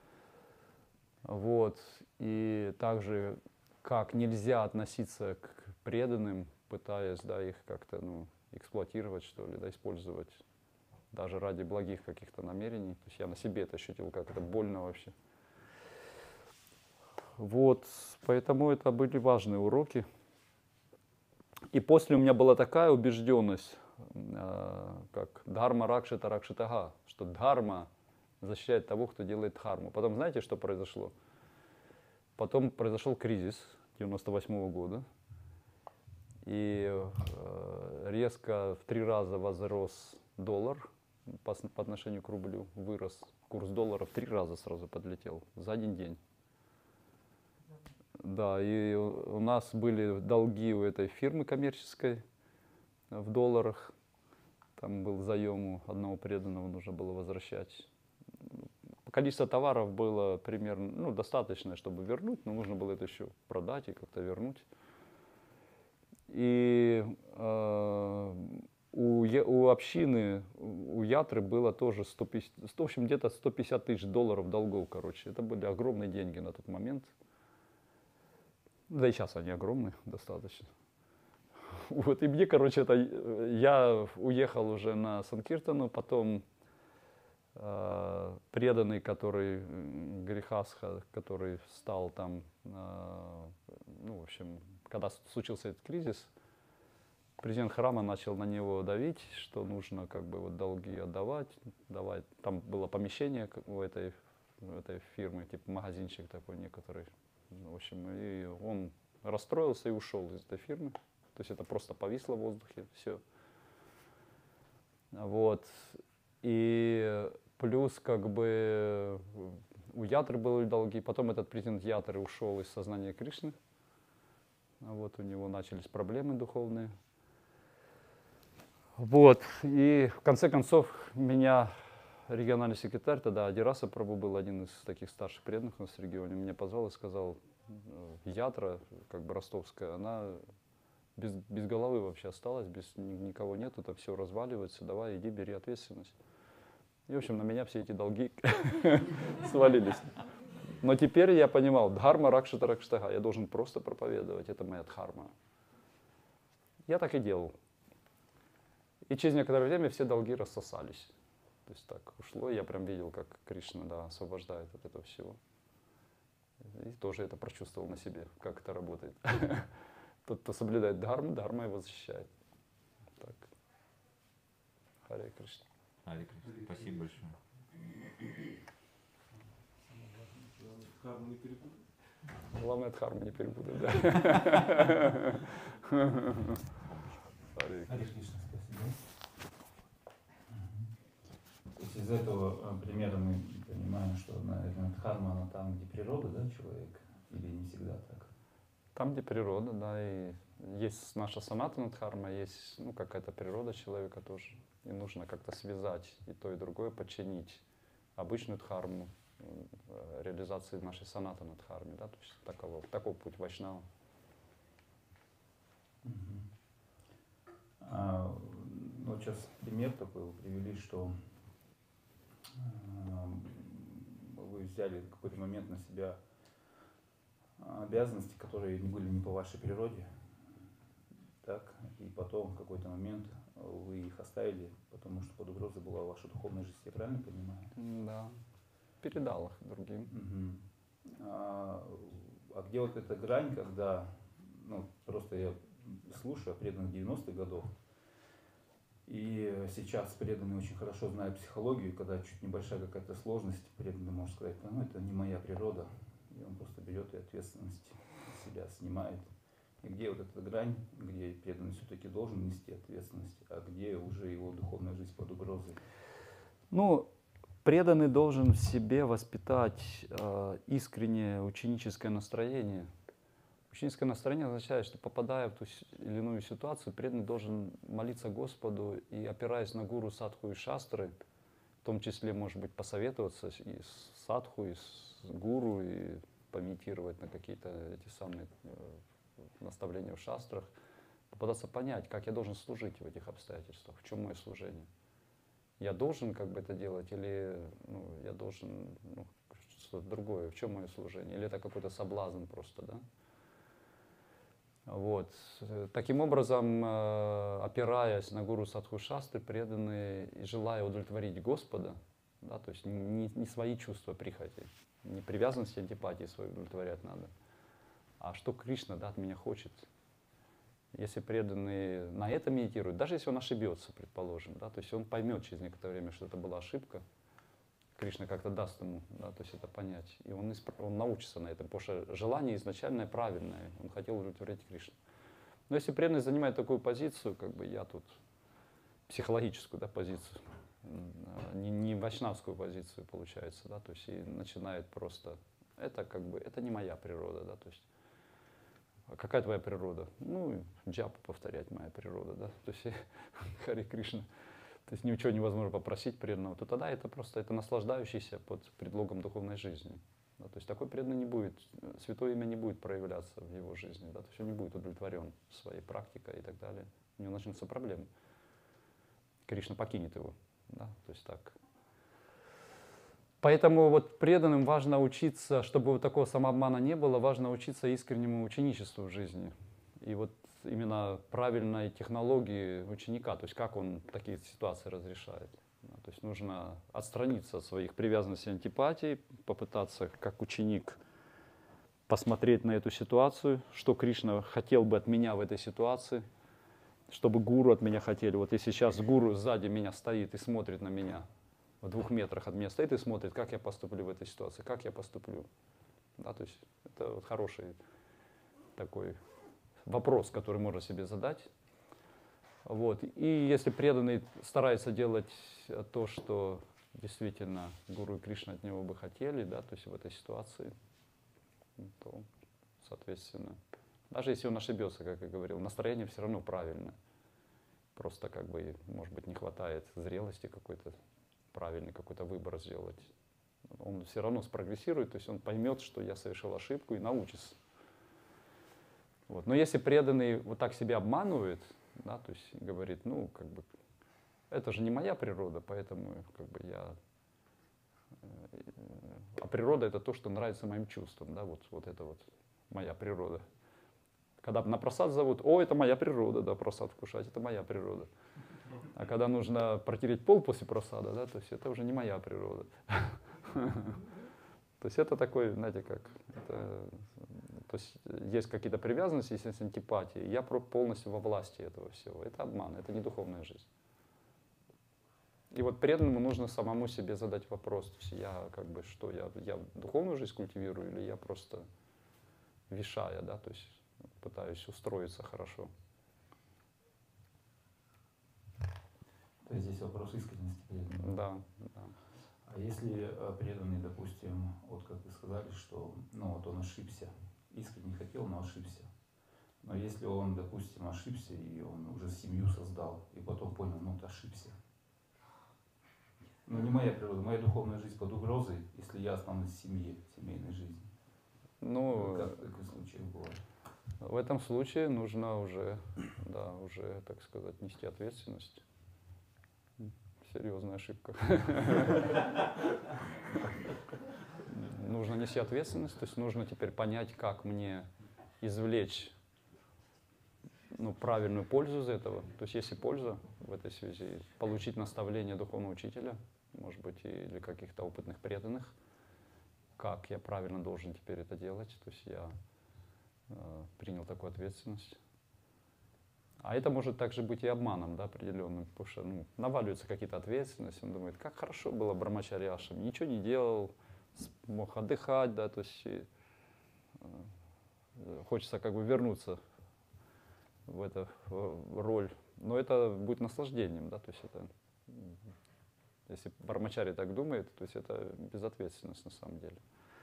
Вот. И также, как нельзя относиться к преданным, пытаясь, да, их как-то, ну, эксплуатировать, что ли, да, использовать даже ради благих каких-то намерений. То есть я на себе это ощутил, как это больно вообще. Вот. Поэтому это были важные уроки. И после у меня была такая убежденность, как дхарма ракшита ракшитага, что дхарма защищает того, кто делает дхарму. Потом знаете, что произошло? Потом произошел кризис девяносто восьмого года, и резко в три раза возрос доллар по, по отношению к рублю, вырос курс доллара в три раза сразу подлетел за один день. Да, и у нас были долги у этой фирмы коммерческой в долларах. Там был заем у одного преданного, нужно было возвращать. количество товаров было примерно, ну, достаточно, чтобы вернуть, но нужно было это еще продать и как-то вернуть. И э, у, у общины, у Ятры было тоже сто пятьдесят, в общем, где-то сто пятьдесят тысяч долларов долгов, короче. Это были огромные деньги на тот момент. Да и сейчас они огромные достаточно. Вот, и мне, короче, это, я уехал уже на Санкиртану, потом э, преданный, который, Грихасха, который стал там, э, ну, в общем, когда случился этот кризис, президент храма начал на него давить, что нужно как бы вот долги отдавать, давать. Там было помещение у этой, у этой фирмы, типа магазинчик такой некоторый. В общем, и он расстроился и ушел из этой фирмы. То есть это просто повисло в воздухе, все. Вот. И плюс как бы у Ятры были долги, потом этот президент Ятры ушел из сознания Кришны. Вот у него начались проблемы духовные. Вот. И в конце концов меня региональный секретарь, тогда Адираса Прабу был один из таких старших преданных у нас в регионе, меня позвал и сказал, Ятра, как бы ростовская, она без, без головы вообще осталась, без никого нету, там все разваливается, давай иди, бери ответственность. И, в общем, на меня все эти долги свалились. Но теперь я понимал, дхарма ракшата ракштага, я должен просто проповедовать, это моя дхарма. Я так и делал. И через некоторое время все долги рассосались. То есть так ушло, я прям видел, как Кришна, да, освобождает от этого всего. И тоже это прочувствовал на себе, как это работает. Тот, кто соблюдает дхарму, дхарма его защищает. Так. Харе Кришна. Харе Кришна. Спасибо большое. Дхарму не перепутать? Главное, дхарму не перепутать, да. Харе Кришна, спасибо. То есть из этого примера мы понимаем, что, наверное, дхарма, она там, где природа, да, человек, или не всегда так? Там, где природа, да, и есть наша санатана дхарма, есть, ну, какая-то природа человека тоже. И нужно как-то связать и то, и другое, подчинить обычную дхарму реализации нашей санатана дхармы, да, то есть такого, такой путь вайшнава. Угу. А, ну, вот сейчас пример такой вы привели, что э, вы взяли в какой-то момент на себя обязанности, которые не были не по вашей природе, так, и потом в какой-то момент вы их оставили, потому что под угрозой была ваша духовная жизнь, я правильно понимаю? Да, передал их другим. Угу. А, а где вот эта грань, когда, ну, просто я слушаю о преданных девяностых годов, и сейчас преданный очень хорошо знает психологию, когда чуть небольшая какая-то сложность, преданный может сказать, ну, это не моя природа, и он просто берет и ответственность с себя снимает. И где вот эта грань, где преданный все-таки должен нести ответственность, а где уже его духовная жизнь под угрозой? Ну, преданный должен в себе воспитать э, искреннее ученическое настроение. Ученическое настроение означает, что попадая в ту или иную ситуацию, преданный должен молиться Господу и, опираясь на гуру, садху и шастры, в том числе, может быть, посоветоваться и с садху, и с гуру, и помедитировать на какие-то эти самые наставления в шастрах, попытаться понять, как я должен служить в этих обстоятельствах, в чем мое служение. Я должен как бы это делать, или ну, я должен ну, что-то другое, в чем мое служение, или это какой-то соблазн просто, да? Вот. Таким образом, опираясь на гуру садху шастры, преданные и желая удовлетворить Господа, да, то есть не, не свои чувства прихоти, не привязанности, антипатии свои удовлетворять надо, а что Кришна, да, от меня хочет. Если преданный на это медитирует, даже если он ошибется, предположим, да, то есть он поймет через некоторое время, что это была ошибка, Кришна как-то даст ему, да, то есть это понять, и он, исп... он научится на этом, потому что желание изначальное правильное, он хотел удовлетворить Кришну. Но если преданный занимает такую позицию, как бы я тут, психологическую, да, позицию, не, не вайшнавскую позицию получается, да, то есть и начинает просто, это как бы, это не моя природа, да, то есть какая твоя природа? Ну, джапу повторять моя природа, да, то есть Харе Кришна. то есть ничего невозможно попросить преданного, то тогда это просто это наслаждающийся под предлогом духовной жизни. Да, то есть такой преданный не будет, святое имя не будет проявляться в его жизни, да, то есть он не будет удовлетворен своей практикой и так далее. У него начнутся проблемы. Кришна покинет его. Да, то есть так. Поэтому вот преданным важно учиться, чтобы вот такого самообмана не было, важно учиться искреннему ученичеству в жизни. И вот именно правильной технологии ученика, то есть как он такие ситуации разрешает. То есть нужно отстраниться от своих привязанностей и антипатий, попытаться как ученик посмотреть на эту ситуацию, что Кришна хотел бы от меня в этой ситуации, чтобы гуру от меня хотели. Вот если сейчас гуру сзади меня стоит и смотрит на меня, в двух метрах от меня стоит и смотрит, как я поступлю в этой ситуации, как я поступлю. Да, то есть это вот хороший такой вопрос, который можно себе задать. Вот. И если преданный старается делать то, что действительно гуру и Кришна от него бы хотели, да, то есть в этой ситуации, то, соответственно, даже если он ошибется, как я говорил, настроение все равно правильное. Просто как бы, может быть, не хватает зрелости какой-то, правильный какой-то выбор сделать. Он все равно спрогрессирует, то есть он поймет, что я совершил ошибку и научится. Вот. Но если преданный вот так себя обманывает, да, то есть говорит, ну, как бы, это же не моя природа, поэтому как бы я... А природа — это то, что нравится моим чувствам, да, вот, вот это вот моя природа. Когда на просад зовут, о, это моя природа, да, просад вкушать, это моя природа. А когда нужно протереть пол после просада, да, то есть это уже не моя природа. То есть это такой, знаете, как, это, то есть есть какие-то привязанности, есть антипатии, я полностью во власти этого всего. Это обман, это не духовная жизнь. И вот преданному нужно самому себе задать вопрос, то есть я как бы что, я, я духовную жизнь культивирую или я просто вишая, да, то есть пытаюсь устроиться хорошо. То есть здесь вопрос искренности преданного. Да, да. А если преданный, допустим, вот как вы сказали, что ну, вот он ошибся, искренне хотел, но ошибся. Но если он, допустим, ошибся, и он уже семью создал, и потом понял, ну, ты ошибся. Ну, не моя природа, моя духовная жизнь под угрозой, если я останусь в семье, в семейной жизни. Ну, как в таких случаях бывает? В этом случае нужно уже, да, уже, так сказать, нести ответственность. Серьезная ошибка. Нужно нести ответственность, то есть нужно теперь понять, как мне извлечь ну, правильную пользу из этого. То есть есть и польза в этой связи. Получить наставление духовного учителя, может быть, или каких-то опытных преданных, как я правильно должен теперь это делать. То есть я э, принял такую ответственность. А это может также быть и обманом, да, определенным, потому что ну, наваливаются какие-то ответственности, он думает, как хорошо было Брамачарьяшем, ничего не делал, мог отдыхать, да, то есть и, э, хочется как бы вернуться в эту в роль, но это будет наслаждением, да, то есть это, если Брамачари так думает, то есть это безответственность на самом деле.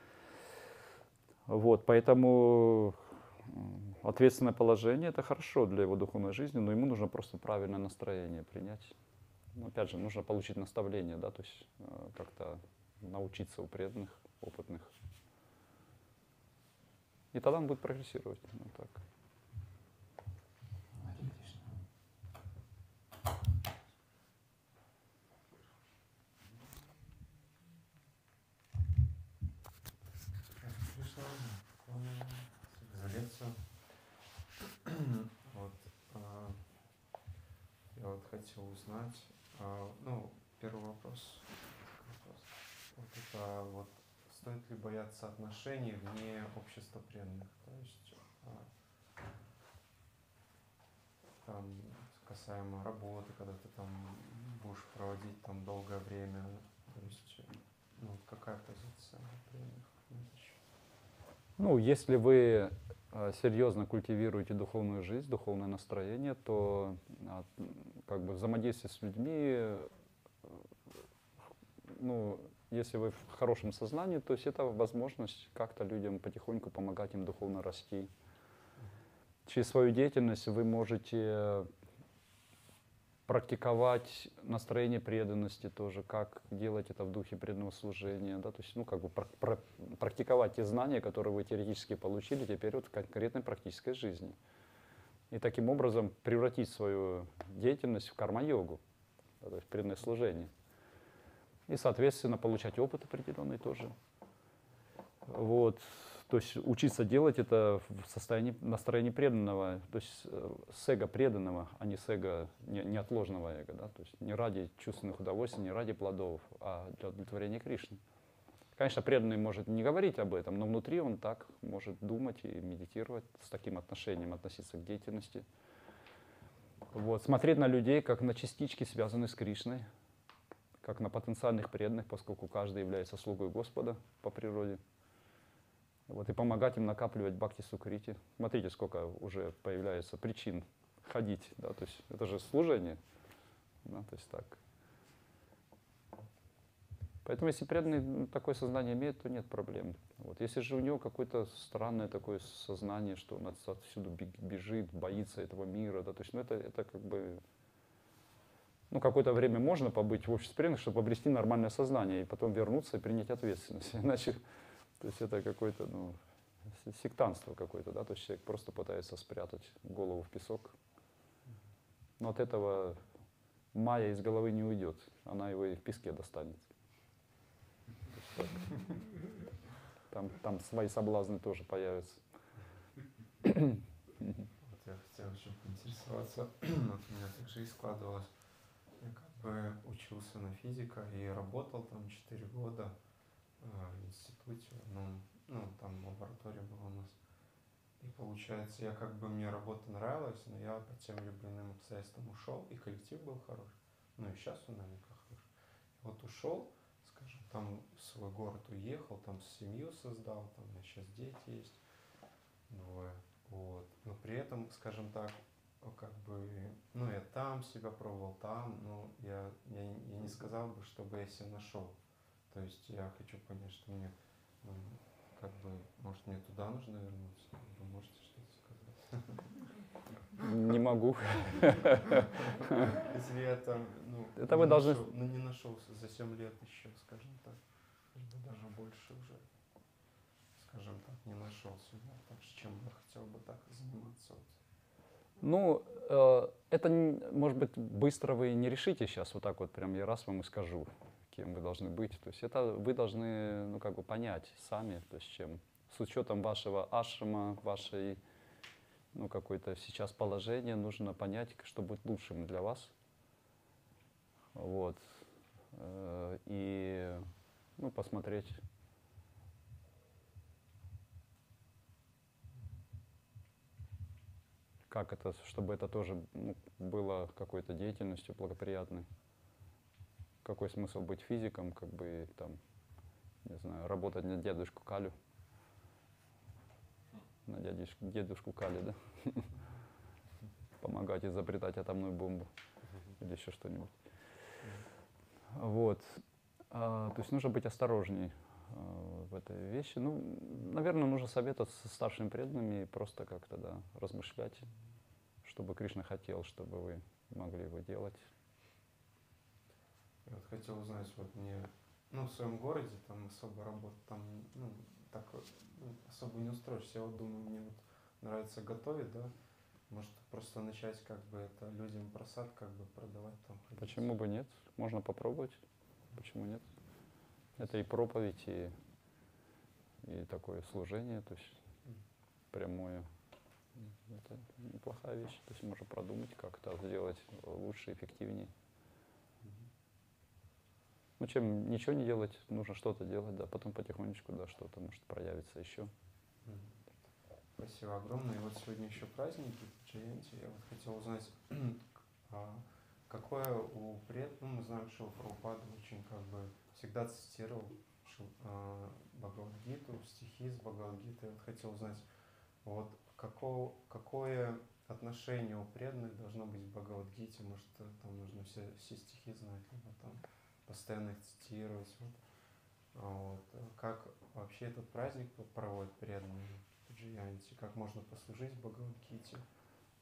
Вот, поэтому ответственное положение — это хорошо для его духовной жизни, но ему нужно просто правильное настроение принять. Но, опять же, нужно получить наставление, да, то есть э, как-то научиться у преданных, опытных. И тогда он будет прогрессировать. Ну, так. За лекцию. Вот, а, я вот хотел узнать, а, ну, первый вопрос, вопрос. Вот это вот, стоит ли бояться отношений вне общества преданных? То есть, а, там, касаемо работы, когда ты там будешь проводить там долгое время, то есть, ну, какая позиция преданных? Ну, если вы серьезно культивируете духовную жизнь, духовное настроение, то как бы взаимодействие с людьми, ну, если вы в хорошем сознании, то есть это возможность как-то людям потихоньку помогать им духовно расти. Через свою деятельность вы можете практиковать настроение преданности тоже, как делать это в духе преданного служения, да, то есть, ну, как бы пр- пр- практиковать те знания, которые вы теоретически получили теперь вот в конкретной практической жизни. И таким образом превратить свою деятельность в карма-йогу, да, то есть преданное служение. И, соответственно, получать опыт определенный тоже. Вот. То есть учиться делать это в состоянии настроения преданного, то есть э, с эго преданного, а не с эго не, неотложного эго, да? То есть не ради чувственных удовольствий, не ради плодов, а для удовлетворения Кришны. Конечно, преданный может не говорить об этом, но внутри он так может думать и медитировать, с таким отношением относиться к деятельности. Вот. Смотреть на людей как на частички, связанные с Кришной, как на потенциальных преданных, поскольку каждый является слугой Господа по природе. Вот, и помогать им накапливать бхакти-сукрити. Смотрите, сколько уже появляется причин ходить, да, то есть это же служение, да, то есть так. Поэтому если преданный такое сознание имеет, то нет проблем. Вот. Если же у него какое-то странное такое сознание, что он отсюда бежит, боится этого мира, да, то есть, ну, это, это как бы, ну, какое-то время можно побыть в обществе преданных, чтобы обрести нормальное сознание, и потом вернуться и принять ответственность. Иначе, то есть это какое-то, ну, сектантство какое-то, да, то есть человек просто пытается спрятать голову в песок. Но от этого майя из головы не уйдет, она его и в песке достанет. Там, там свои соблазны тоже появятся. Вот я хотел еще поинтересоваться, вот у меня так жизнь складывалась. Я как бы учился на физика и работал там четыре года в институте, в одном, ну, там лаборатория была у нас. И получается, я как бы, мне работа нравилась, но я по тем либо иным обстоятельствам ушел, и коллектив был хороший. Ну и сейчас он наверняка хороший. И вот ушел, скажем, там в свой город уехал, там семью создал, там у меня сейчас дети есть, двое. Вот. Но при этом, скажем так, как бы, ну я там себя пробовал, там, но я, я, я не сказал бы, чтобы я себя нашел. То есть я хочу понять, что мне, ну, как бы, может, мне туда нужно вернуться? Вы можете что-то сказать? Не могу. Если я там, ну, это вы должны... нашел, ну, не нашелся за семь лет еще, скажем так, или даже больше уже, скажем так, не нашел себя. Так что чем я хотел бы так заниматься? Вот. Ну, э, это, может быть, быстро вы не решите сейчас, вот так вот прям я раз вам и скажу, кем вы должны быть. То есть это вы должны, ну, как бы понять сами, то есть чем, с учетом вашего ашрама, вашей, ну, какое-то сейчас положение, нужно понять, что будет лучшим для вас. Вот. Э, и, ну, посмотреть. Как это, чтобы это тоже, ну, было какой-то деятельностью благоприятной. Какой смысл быть физиком, как бы там, не знаю, работать на дедушку Калю. На дедушку, дедушку Кали, да? Помогать изобретать атомную бомбу или еще что-нибудь. Вот. А, то есть нужно быть осторожней а, в этой вещи. Ну, наверное, нужно советоваться со старшими преданными и просто как-то, да, размышлять, чтобы Кришна хотел, чтобы вы могли его делать. Я вот хотел узнать, вот мне, ну, в своем городе там особо работать, там, ну, так, ну, особо не устроишься. Я вот думаю, мне вот нравится готовить, да, может просто начать как бы это людям просад как бы продавать там. Ходить. Почему бы нет? Можно попробовать. Почему нет? Это и проповедь, и, и такое служение, то есть прямое. Это неплохая вещь. То есть можно продумать, как это сделать лучше, эффективнее. Ну, чем ничего не делать, нужно что-то делать, да, потом потихонечку, да, что-то может проявиться еще. Спасибо огромное. И вот сегодня еще праздники Джаянти. Я вот хотел узнать, какое у пред, ну, мы знаем, что Прабхупада очень как бы всегда цитировал Бхагавад-гиту, стихи из Бхагавад-гиты. Я вот хотел узнать, вот какого, какое отношение у преданных должно быть к Бхагавад-гите? Может, там нужно все, все стихи знать, либо там постоянно их цитировать. Вот. Вот. Как вообще этот праздник проводят преданные Джаянти? Как можно послужить Бхагавад-гите?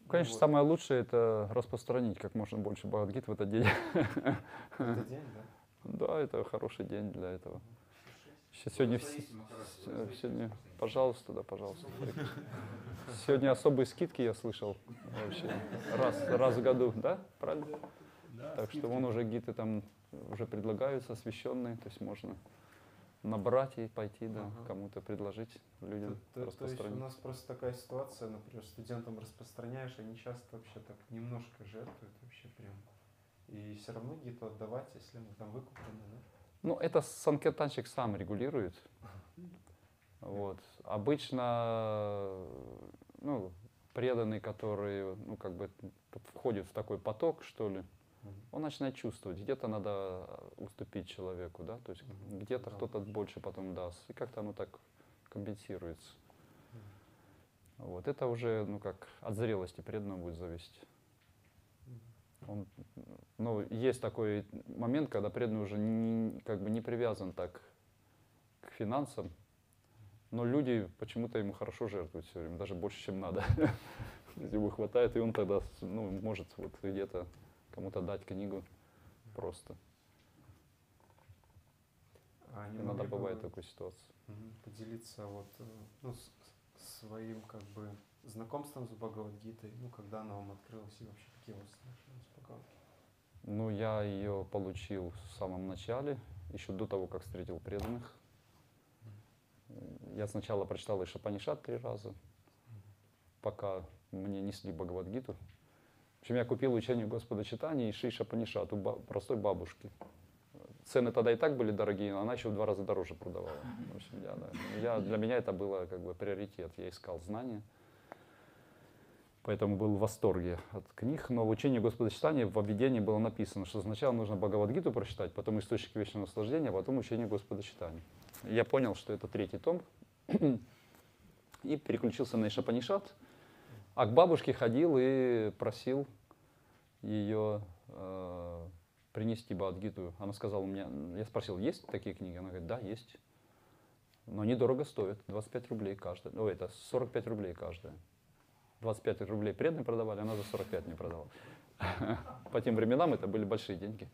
Конечно, вот. самое лучшее это распространить как можно больше Бхагавад-гит в этот день. В этот день, да? Да, это хороший день для этого. Сейчас сегодня, вс- сегодня, пожалуйста, да, пожалуйста. Сегодня особые скидки я слышал вообще раз, раз в году, да, правильно? Да, Так что скидки. вон уже гиты там уже предлагаются, освещенные, то есть можно набрать и пойти, да, Ага. кому-то предложить людям То, то- то есть у распространить. нас просто такая ситуация, например, студентам распространяешь, они часто вообще так немножко жертвуют вообще прям. И все равно где-то отдавать, если они там выкуплены, да? Ну, это санкиртанщик сам регулирует. Вот. Обычно, ну, преданный, который, ну, как бы входит в такой поток, что ли, он начинает чувствовать, где-то надо уступить человеку, да, то есть Мгм. где-то Да. кто-то больше потом даст, и как-то оно так компенсируется. Вот. Это уже, ну, как от зрелости преданного будет зависеть. Он, ну, есть такой момент, когда преданный уже не, как бы не привязан так к финансам, но люди почему-то ему хорошо жертвуют все время, даже больше, чем надо. Его хватает, и он тогда, ну, может вот где-то кому-то дать книгу просто. А не Иногда могли бы бывает вы, такая ситуация. мгм, поделиться вот, э, ну, с- с- своим как бы знакомством с Бхагавад-гитой, ну, когда она вам открылась и вообще какие у вас отношения с Бхагавад-гитой? Ну, я ее получил в самом начале, еще до того, как встретил преданных. Я сначала прочитал Ишапанишат три раза, пока мне несли Бхагавад-гиту. В общем, я купил учение Господа Читания и Ишапанишат у ба- простой бабушки. Цены тогда и так были дорогие, но она еще в два раза дороже продавала. В общем, я, да, я, для меня это было как бы приоритет. Я искал знания, поэтому был в восторге от книг. Но в учении Господа Читания в введении было написано, что сначала нужно Бхагавад-гиту прочитать, потом Источник вечного наслаждения, а потом учение Господа Читания. Я понял, что это третий том, и переключился на Ишапанишат. А к бабушке ходил и просил ее э, принести Бхагавад-гиту. Она сказала мне, я спросил, есть такие книги? Она говорит, да, есть. Но они дорого стоят, двадцать пять рублей каждая. Ой, это сорок пять рублей каждая. двадцать пять рублей преданные продавали, она за сорок пять не продавала. По тем временам это были большие деньги.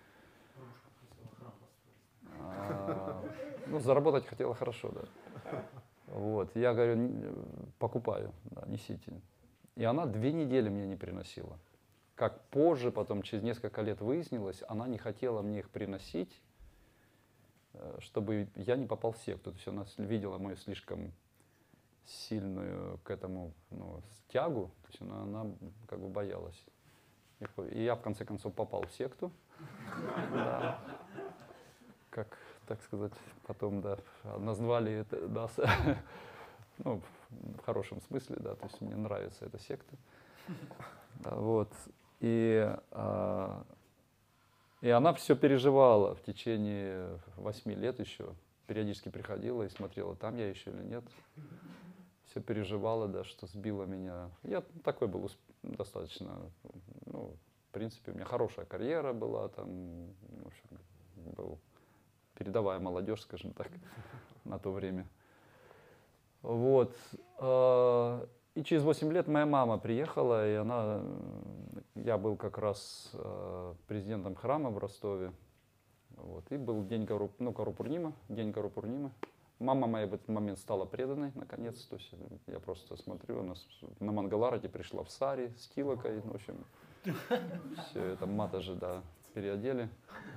А, ну, заработать хотела хорошо, да. Вот, я говорю, «Н- покупаю, да, несите. И она две недели мне не приносила. Как позже, потом через несколько лет выяснилось, она не хотела мне их приносить, э, чтобы я не попал в секту. То есть она с- видела мою слишком сильную к этому, ну, с- тягу, то есть она, она как бы боялась. И по- И я в конце концов попал в секту. Да. Как, так сказать, потом, да, назвали это, да, с- ну, в хорошем смысле, да, то есть мне нравится эта секта. Да, вот. И, а, и она все переживала в течение восьми лет еще. Периодически приходила и смотрела, там я еще или нет. Все переживала, да, что сбила меня. Я такой был усп- достаточно, ну, в принципе, у меня хорошая карьера была, там, в общем, был передовая молодежь, скажем так, на то время. Вот. а, И через восемь лет моя мама приехала, и она, м, я был как раз э, президентом храма в Ростове. Вот. И был день Гару, ну, Гару-Пурнима, день Гару-Пурнимы. Мама моя в этот момент стала преданной, наконец. То есть я просто смотрю, она с- на Мангаларате пришла в сари с килокой, в общем, все это матажи, да, переодели.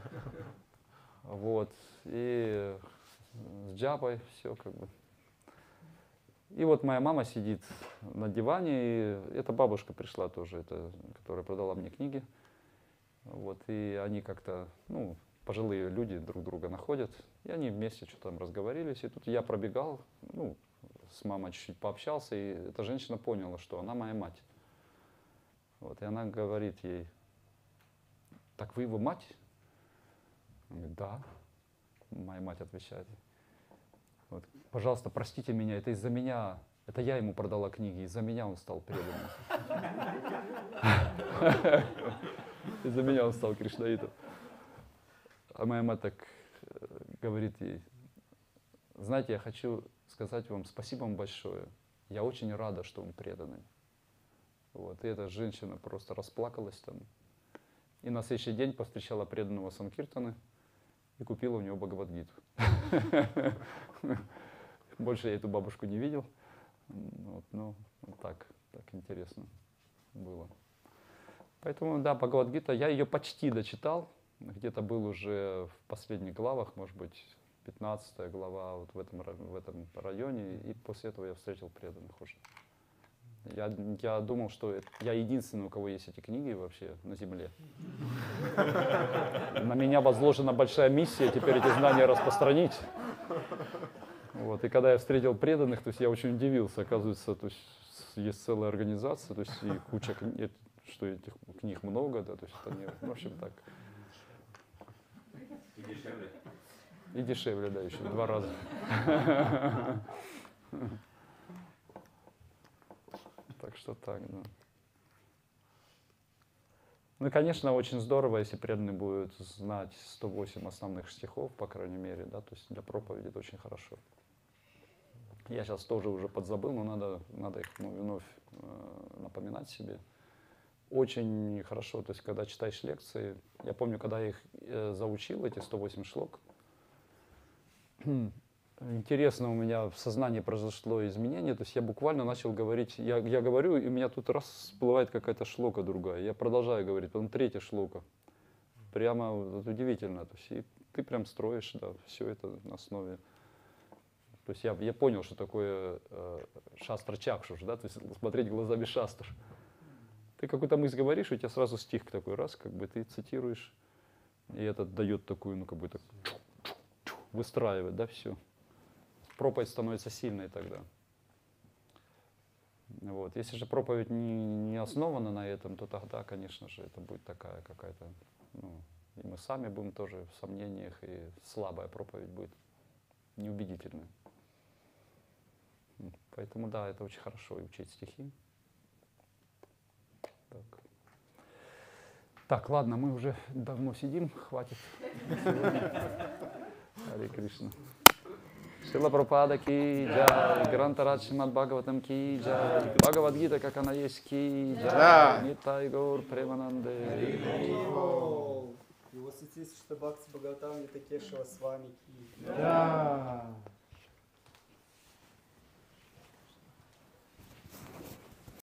Вот. И с джапой все как бы. И вот моя мама сидит на диване, и эта бабушка пришла тоже, это, которая продала мне книги. Вот, и они как-то, ну, пожилые люди друг друга находят, и они вместе что-то там разговорились. И тут я пробегал, ну, с мамой чуть-чуть пообщался, и эта женщина поняла, что она моя мать. Вот, и она говорит ей, так вы его мать? Она говорит, да. Моя мать отвечает. Вот, пожалуйста, простите меня, это из-за меня, это я ему продала книги, из-за меня он стал преданным. Из-за меня он стал кришнаитом. А моя мать так э, говорит ей, знаете, я хочу сказать вам спасибо вам большое. Я очень рада, что он преданный. Вот. И эта женщина просто расплакалась там. И на следующий день повстречала преданного Санкиртаны и купила у него Бхагавад-гиту. Больше я эту бабушку не видел. Вот, ну, вот так, так интересно было. Поэтому, да, Бхагавад-гита, я ее почти дочитал. Где-то был уже в последних главах, может быть, пятнадцатая глава вот в этом, в этом районе. И после этого я встретил преданных уже. Я, я думал, что это, я единственный, у кого есть эти книги вообще на земле. На меня возложена большая миссия теперь эти знания распространить. Вот. И когда я встретил преданных, то есть я очень удивился. Оказывается, то есть есть целая организация, то есть и куча книг, что этих книг много, да, то есть это не, в общем, так. И дешевле. И дешевле, да, еще в два раза. Так что так, да. Ну и, конечно, очень здорово, если преданный будет знать сто восемь основных стихов, по крайней мере, да, то есть для проповеди это очень хорошо. Я сейчас тоже уже подзабыл, но надо, надо их ну, вновь э, напоминать себе. Очень хорошо, то есть когда читаешь лекции, я помню, когда я их э, заучил, эти сто восемь шлок, интересно, у меня в сознании произошло изменение, то есть я буквально начал говорить, я, я говорю, и у меня тут раз всплывает какая-то шлока другая, я продолжаю говорить, потом третья шлока. Прямо вот, удивительно, то есть и ты прям строишь, да, все это на основе. То есть я, я понял, что такое э, шастра чакшуш, да, то есть смотреть глазами шастр. Ты какую-то мысль говоришь, у тебя сразу стих такой раз, как бы ты цитируешь, и это дает такую, ну как бы так, выстраивает, да, все. Проповедь становится сильной тогда. Вот. Если же проповедь не, не основана на этом, то тогда, конечно же, это будет такая какая-то, ну, и мы сами будем тоже в сомнениях, и слабая проповедь будет, неубедительная. Поэтому, да, это очень хорошо учить стихи. Так. Так, ладно, мы уже давно сидим, хватит. Харе Кришна. Шрила Прабхупада ки джай, Грантарадж Шримад Бхагаватам ки джай, Бхагавад-гита, как она есть, ки джай, Нитай Гаур Премананде. Его святейшество Бхакти Бхагаватам Нита Кешава с вами ки. Да.